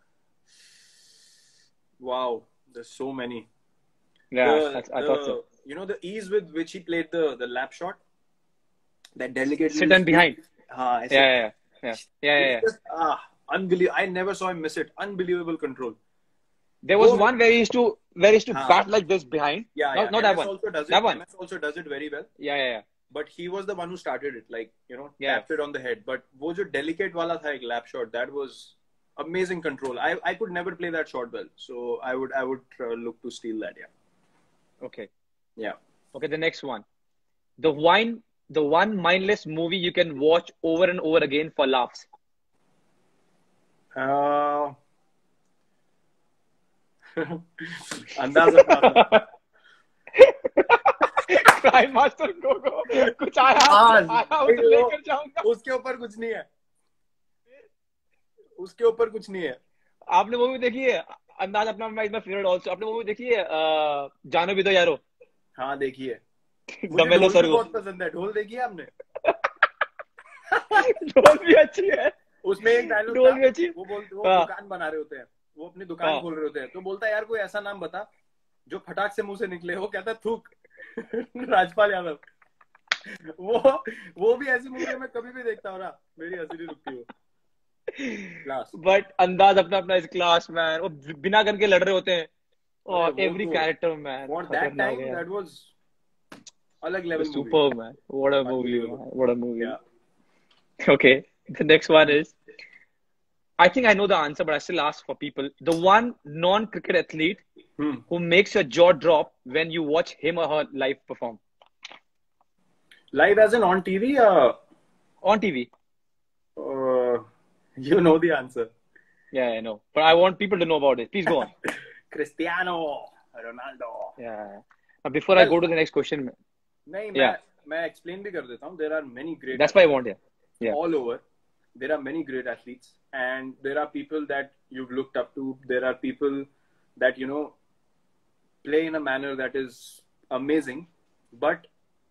Speaker 2: wow, there's so many.
Speaker 3: Yeah,
Speaker 2: the,
Speaker 3: I, I
Speaker 2: the,
Speaker 3: thought so.
Speaker 2: You know the ease with which he played the the lap shot, that delicate
Speaker 3: sit and behind.
Speaker 2: हाँ,
Speaker 3: yeah, yeah, yeah, yeah, yeah, yeah.
Speaker 2: Just, ah, unbelievable. I never saw him miss it. Unbelievable control.
Speaker 3: There was oh, one where he used to where he used to
Speaker 2: हाँ.
Speaker 3: bat like this behind.
Speaker 2: Yeah,
Speaker 3: no,
Speaker 2: yeah.
Speaker 3: not
Speaker 2: M S
Speaker 3: that one.
Speaker 2: Also does it.
Speaker 3: That one.
Speaker 2: M S also does it very well.
Speaker 3: Yeah, yeah, yeah.
Speaker 2: But he was the one who started it, like you know,
Speaker 3: yeah.
Speaker 2: tapped it on the head. But वो जो delicate वाला था एक lap shot, that was amazing control. I I could never play that shot well, so I would I would uh, look to steal that. Yeah.
Speaker 3: Okay.
Speaker 2: Yeah.
Speaker 3: Okay. The next one, the wine. The one mindless movie you can watch over and over again for laughs.
Speaker 2: Uh, अंदाज़ा था।
Speaker 3: Crime Master go go कुछ आया आया उसे लेकर जाऊंगा।
Speaker 2: उसके ऊपर कुछ नहीं है। उसके ऊपर कुछ नहीं है।
Speaker 3: आपने मूवी देखी है? Andaz Apna my favourite also. आपने मूवी देखी है जानो भी दो यारो?
Speaker 2: हाँ देखी है।
Speaker 3: मुझे सर
Speaker 2: बहुत पसंद है। ढोल देखी है आपने?
Speaker 3: ढोल भी अच्छी है।
Speaker 2: उसमें एक डायलॉग
Speaker 3: ढोल भी अच्छी।
Speaker 2: वो बोलते वो दुकान बना रहे होते हैं, वो अपनी दुकान खोल रहे होते हैं, तो बोलता है यार कोई ऐसा नाम बता जो फटाक से मुंह से निकले। वो कहता है थूक। राजपाल यादव। वो वो भी ऐसी मूवी में कभी भी देखता हूँ ना, मेरी हंसी नहीं रुकती वो।
Speaker 3: बट अंदाज अपना अपना इस क्लास मैन, वो बिना गन के लड़ रहे होते हैं और every character man.
Speaker 2: For that time, that was अलग level movie.
Speaker 3: Superb man. What a movie, man. What a movie. Yeah. Okay. The next one is, I think I know the answer, but I still ask for people. The one non-cricket athlete hmm. who makes your jaw drop when you watch him or her live perform.
Speaker 2: Live as in on T V? Uh,
Speaker 3: on T V.
Speaker 2: Uh, you know the answer.
Speaker 3: Yeah, I know. But I want people to know about it. Please go on.
Speaker 2: Cristiano Ronaldo.
Speaker 3: Yeah. Now, before well, I go to the next question.
Speaker 2: नहीं,
Speaker 3: yeah.
Speaker 2: मैं मैं explain भी कर देता हूँ. There are many great.
Speaker 3: That's why I want it. Yeah.
Speaker 2: All over. There are many great athletes, and there are people that you've looked up to. There are people that, you know, play in a manner that is amazing. But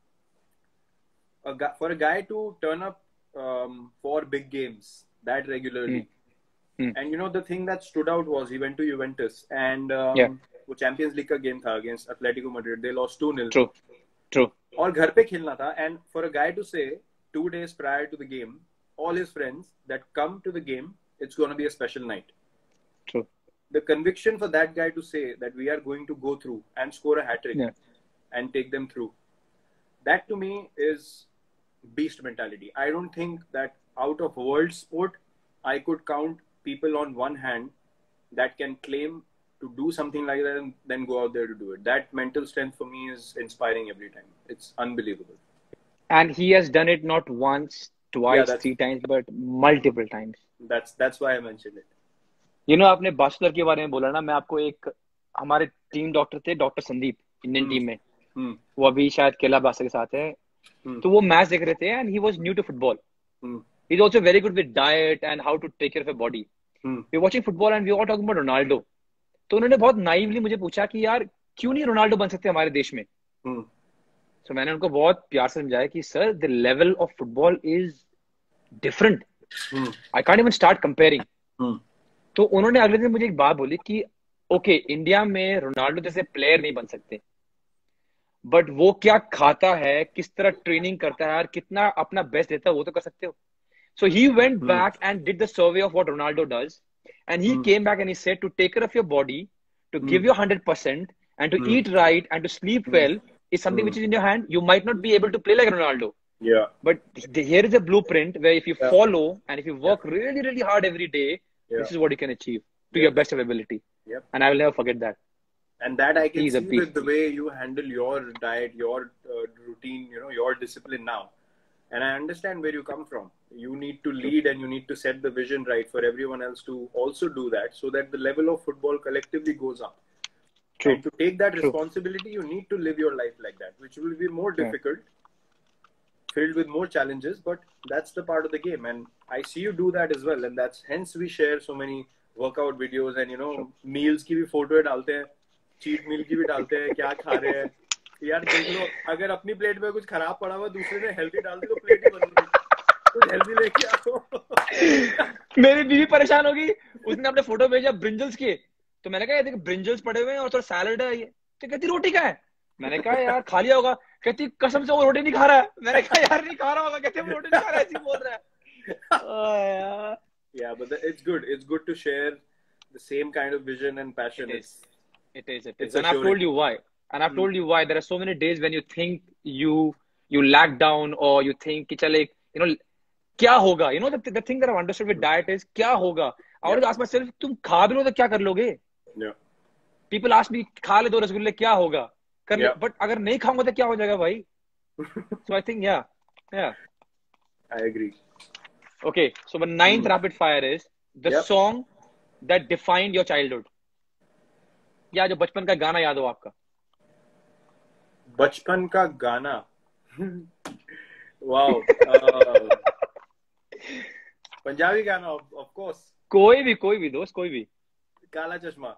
Speaker 2: a guy, for a guy to turn up um, for big games that regularly, mm. Mm. and you know, the thing that stood out was he went to Juventus, and um,
Speaker 3: yeah.
Speaker 2: वो Champions League का game था against Atletico Madrid, they lost two nil.
Speaker 3: True true.
Speaker 2: और घर पे खेलना था, and for a guy to say two days prior to the game all his friends that come to the game, it's going to be a special night.
Speaker 3: True.
Speaker 2: The conviction for that guy to say that we are going to go through and score a hat trick
Speaker 3: Yeah.
Speaker 2: and take them through, that to me is beast mentality. I don't think that out of world sport I could count people on one hand that can claim to do something like that and then go out there to do it. That mental strength for me is inspiring every time. It's unbelievable.
Speaker 3: And he has done it not once, twice,
Speaker 2: Yeah, that's-
Speaker 3: three times, but multiple times.
Speaker 2: That's that's why I mentioned it.
Speaker 3: You know, आपने basketball के बारे में बोला ना, मैं आपको एक, हमारे टीम डॉक्टर थे, doctor Sandeep, Indian
Speaker 2: hmm,
Speaker 3: team में,
Speaker 2: हम्म,
Speaker 3: वो अभी शायद केला बास्केट के साथ है।
Speaker 2: हम्म,
Speaker 3: तो वो मैच देख रहे थे and he was new to football.
Speaker 2: Hmm,
Speaker 3: he is also very good with diet and how to take care of your body.
Speaker 2: Hmm,
Speaker 3: we were watching football and we were talking about Ronaldo. तो उन्होंने बहुत नाइवली मुझे पूछा कि यार क्यों नहीं Ronaldo बन सकते हमारे देश में।
Speaker 2: हम्म,
Speaker 3: तो मैंने उनको बहुत प्यार से समझाया कि sir, the level of football is different,
Speaker 2: hmm,
Speaker 3: I can't even start comparing.
Speaker 2: Hmm,
Speaker 3: तो उन्होंने अगले दिन मुझे एक बात बोली कि ओके, इंडिया में रोनाल्डो जैसे प्लेयर नहीं बन सकते, बट वो क्या खाता है, किस तरह ट्रेनिंग करता है और कितना अपना बेस्ट देता है, वो तो कर सकते हो। So he went
Speaker 2: hmm,
Speaker 3: back and did the survey of what Ronaldo does, and he
Speaker 2: hmm,
Speaker 3: came back and he said to take care of your body, to give
Speaker 2: hmm,
Speaker 3: your hundred percent and to
Speaker 2: hmm,
Speaker 3: eat right and to sleep
Speaker 2: hmm,
Speaker 3: well is something which
Speaker 2: hmm,
Speaker 3: is in your hand. You might not be able to play like Ronaldo,
Speaker 2: yeah,
Speaker 3: but th- here is a blueprint where if you
Speaker 2: yeah,
Speaker 3: follow and if you
Speaker 2: yeah,
Speaker 3: work really, really hard every day,
Speaker 2: yeah,
Speaker 3: this is what you can achieve to
Speaker 2: yeah,
Speaker 3: your best of ability.
Speaker 2: yep.
Speaker 3: And I will never forget that.
Speaker 2: And that I can
Speaker 3: He is a
Speaker 2: see
Speaker 3: beast.
Speaker 2: with the way you handle your diet, your uh, routine, you know, your discipline now. And I understand where you come from. You need to lead and you need to set the vision right for everyone else to also do that, so that the level of football collectively goes up.
Speaker 3: True.
Speaker 2: And to take that
Speaker 3: True.
Speaker 2: responsibility, you need to live your life like that, which will be more
Speaker 3: Yeah.
Speaker 2: difficult, filled with more challenges, but that's the part of the game. And I see you do that as well. And that's hence we share so many workout videos and, you know,
Speaker 3: Sure.
Speaker 2: meals की भी photo डालते हैं, cheat meal की भी डालते हैं, क्या खा रहे हैं। यार देख लो, अगर अपनी प्लेट में कुछ खराब पड़ा हुआ दूसरे ने हेल्दी डाल दी तो प्लेट ही बदल गई। कुछ हेल्दी लेके आओ।
Speaker 3: मेरी बीवी परेशान होगी, उसने अपने फोटो भेजा ब्रिंजल्स के, तो मैंने कहा ये देखो ब्रिंजल्स पड़े हुए हैं और थोड़ा सैलड है ये, तो कहती रोटी का है। मैंने कहा यार खा लिया होगा, कहती कसम से वो रोटी नहीं खा रहा है। मैंने कहा यार नहीं खा रहा होगा, कहते वो रोटी नहीं खा रहा है, ऐसे ही बोल रहा है। ओह यार।
Speaker 2: Yeah, but the, it's good. It's good to share the same kind of vision and passion.
Speaker 3: It is.
Speaker 2: It's
Speaker 3: It is. It
Speaker 2: it's
Speaker 3: is. And I've
Speaker 2: assuring.
Speaker 3: told you why. And I've
Speaker 2: Hmm.
Speaker 3: told you why. There are so many days when you think you you lag down or you think कि चल एक you know क्या होगा, you know the the thing that I've understood with diet is क्या होगा। I always ask myself, तुम खा भी लो तो क्या कर लोगे?
Speaker 2: Yeah.
Speaker 3: People ask me खा ले दो रसगुल्ले क्या होगा, कर ले,
Speaker 2: Yeah.
Speaker 3: but अगर नहीं खाऊंगा तो क्या हो जाएगा भाई? So I think yeah, yeah.
Speaker 2: I agree.
Speaker 3: Okay, so the ninth
Speaker 2: Hmm.
Speaker 3: rapid fire is the
Speaker 2: Yep.
Speaker 3: song that defined your childhood. या जो बचपन का गाना याद हो आपका?
Speaker 2: बचपन का गाना। वाओ। uh, पंजाबी गाना ऑफ कोर्स।
Speaker 3: कोई भी कोई भी दोस्त, कोई भी।
Speaker 2: काला चश्मा।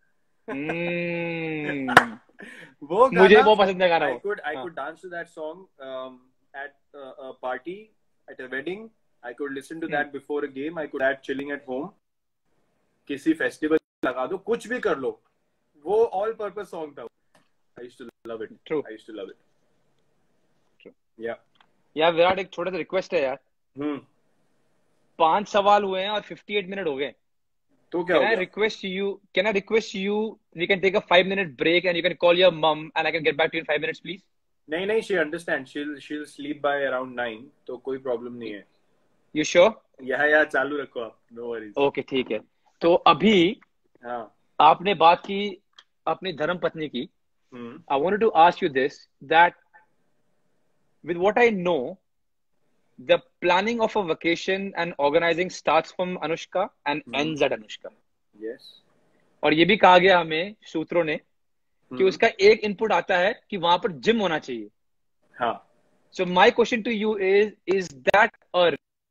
Speaker 3: Hmm.
Speaker 2: वो गाना
Speaker 3: मुझे बहुत पसंद है गाना
Speaker 2: I
Speaker 3: वो।
Speaker 2: could I
Speaker 3: हाँ.
Speaker 2: could dance to that song um, at uh, a party, at a wedding. I could listen to that before a game. I could that chilling at home. किसी फेस्टिवल लगा दो, कुछ भी कर लो, वो ऑल पर्पस सॉन्ग था। I used to love it.
Speaker 3: True.
Speaker 2: I used to love it.
Speaker 3: True.
Speaker 2: Yeah.
Speaker 3: यार विराट, एक छोटा सा रिक्वेस्ट है यार,
Speaker 2: हम्म।
Speaker 3: पांच सवाल हुए हैं और अट्ठावन मिनट हो गए।
Speaker 2: तो क्या
Speaker 3: Can
Speaker 2: हो
Speaker 3: I
Speaker 2: गया?
Speaker 3: request you? Can I request you? We can take a five minute break and you can call your mum and I can get back to you in five minutes, please.
Speaker 2: नहीं नहीं, she understand. She'll she'll sleep by around nine. तो कोई problem नहीं है।
Speaker 3: You sure?
Speaker 2: यहाँ यहाँ चालू रखो आप, no worries.
Speaker 3: Okay, ठीक है। तो अभी
Speaker 2: हाँ।
Speaker 3: आपने बात की अपनी धर्म पत्नी की।
Speaker 2: हम्म।
Speaker 3: I wanted to ask you this, that with what I know, the planning of a vacation and organizing starts from Anushka and
Speaker 2: Hmm.
Speaker 3: ends at Anushka.
Speaker 2: Yes.
Speaker 3: और ये भी कहा गया हमें सूत्रों ने कि
Speaker 2: हम्म।
Speaker 3: उसका एक इनपुट आता है कि वहां पर जिम होना चाहिए।
Speaker 2: हाँ।
Speaker 3: So my question to you is, is that a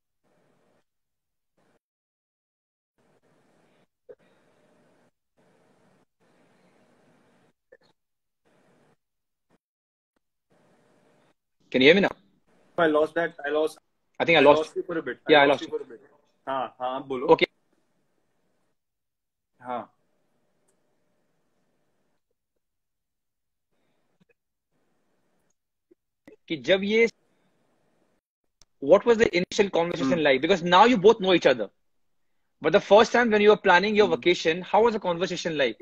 Speaker 3: Can you hear me now?
Speaker 2: I lost that. I lost.
Speaker 3: I think I
Speaker 2: I
Speaker 3: lost.
Speaker 2: lost you for a bit.
Speaker 3: Yeah, I
Speaker 2: I
Speaker 3: lost
Speaker 2: lost you for a bit. हाँ हाँ, आप बोलो।
Speaker 3: Okay.
Speaker 2: हाँ।
Speaker 3: कि जब ये what was the initial conversation
Speaker 2: hmm
Speaker 3: like? Because now you both know each other. But the first time when you were planning your
Speaker 2: hmm.
Speaker 3: vacation, how was the conversation like?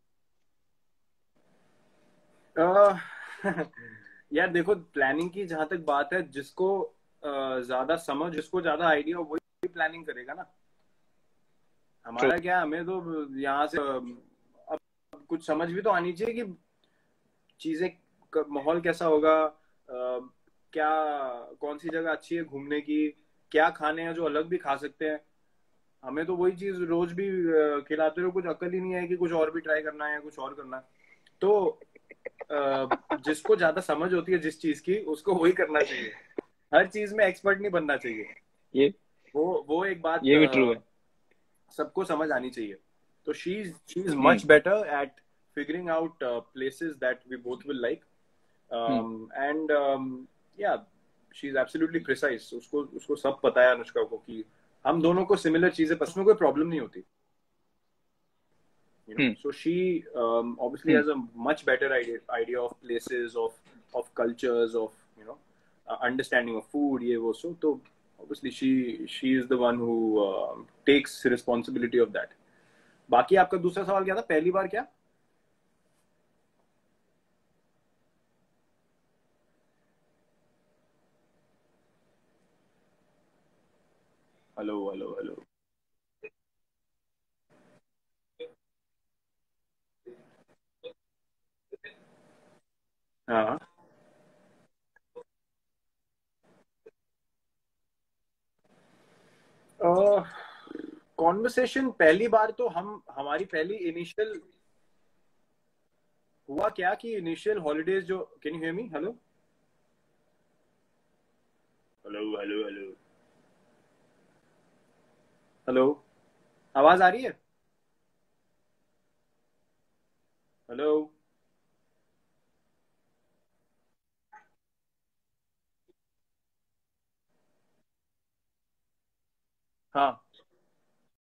Speaker 2: अह, यार देखो, planning की जहां तक बात है, जिसको अह, ज्यादा समझ, जिसको ज्यादा आइडिया हो, वही प्लानिंग करेगा ना।
Speaker 3: True.
Speaker 2: हमारा क्या, हमें तो यहाँ से अह, अब कुछ समझ भी तो आनी चाहिए कि चीजें, माहौल कैसा होगा, अह, क्या, कौन सी जगह अच्छी है घूमने की, क्या खाने हैं जो अलग भी खा सकते हैं। हमें तो वही चीज रोज भी अह, खिलाते रहो, कुछ अकल ही नहीं है कि कुछ और भी ट्राई करना है या कुछ और करना है। तो अह, जिसको ज्यादा समझ होती है जिस चीज की, उसको वही करना चाहिए। हर चीज में एक्सपर्ट नहीं बनना चाहिए।
Speaker 3: ये
Speaker 2: वो वो एक बात
Speaker 3: ये भी ट्रू
Speaker 2: अह,
Speaker 3: है।
Speaker 2: सबको समझ आनी चाहिए। तो she is she is
Speaker 3: hmm
Speaker 2: much better at figuring out uh, places that we both will like,
Speaker 3: hmm
Speaker 2: um, and um, yeah, she's absolutely precise. उसको उसको सब पता है अनुष्का को कि हम दोनों को सिमिलर चीजें पसंद, में कोई प्रॉब्लम नहीं होती, you know.
Speaker 3: Hmm
Speaker 2: So she um, obviously
Speaker 3: hmm
Speaker 2: has a much better idea idea of places, of of cultures, of, you know, uh, understanding of food, ये वो। So तो obviously she she is the one who uh, takes responsibility of that. बाकी आपका दूसरा सवाल क्या था, पहली बार क्या? Hello hello hello. हाँ। कॉन्वर्सेशन पहली बार तो हम हमारी पहली इनिशियल हुआ क्या कि इनिशियल हॉलीडेज जो, can you hear me? Hello hello hello hello hello, आवाज आ रही है? हेलो। हाँ।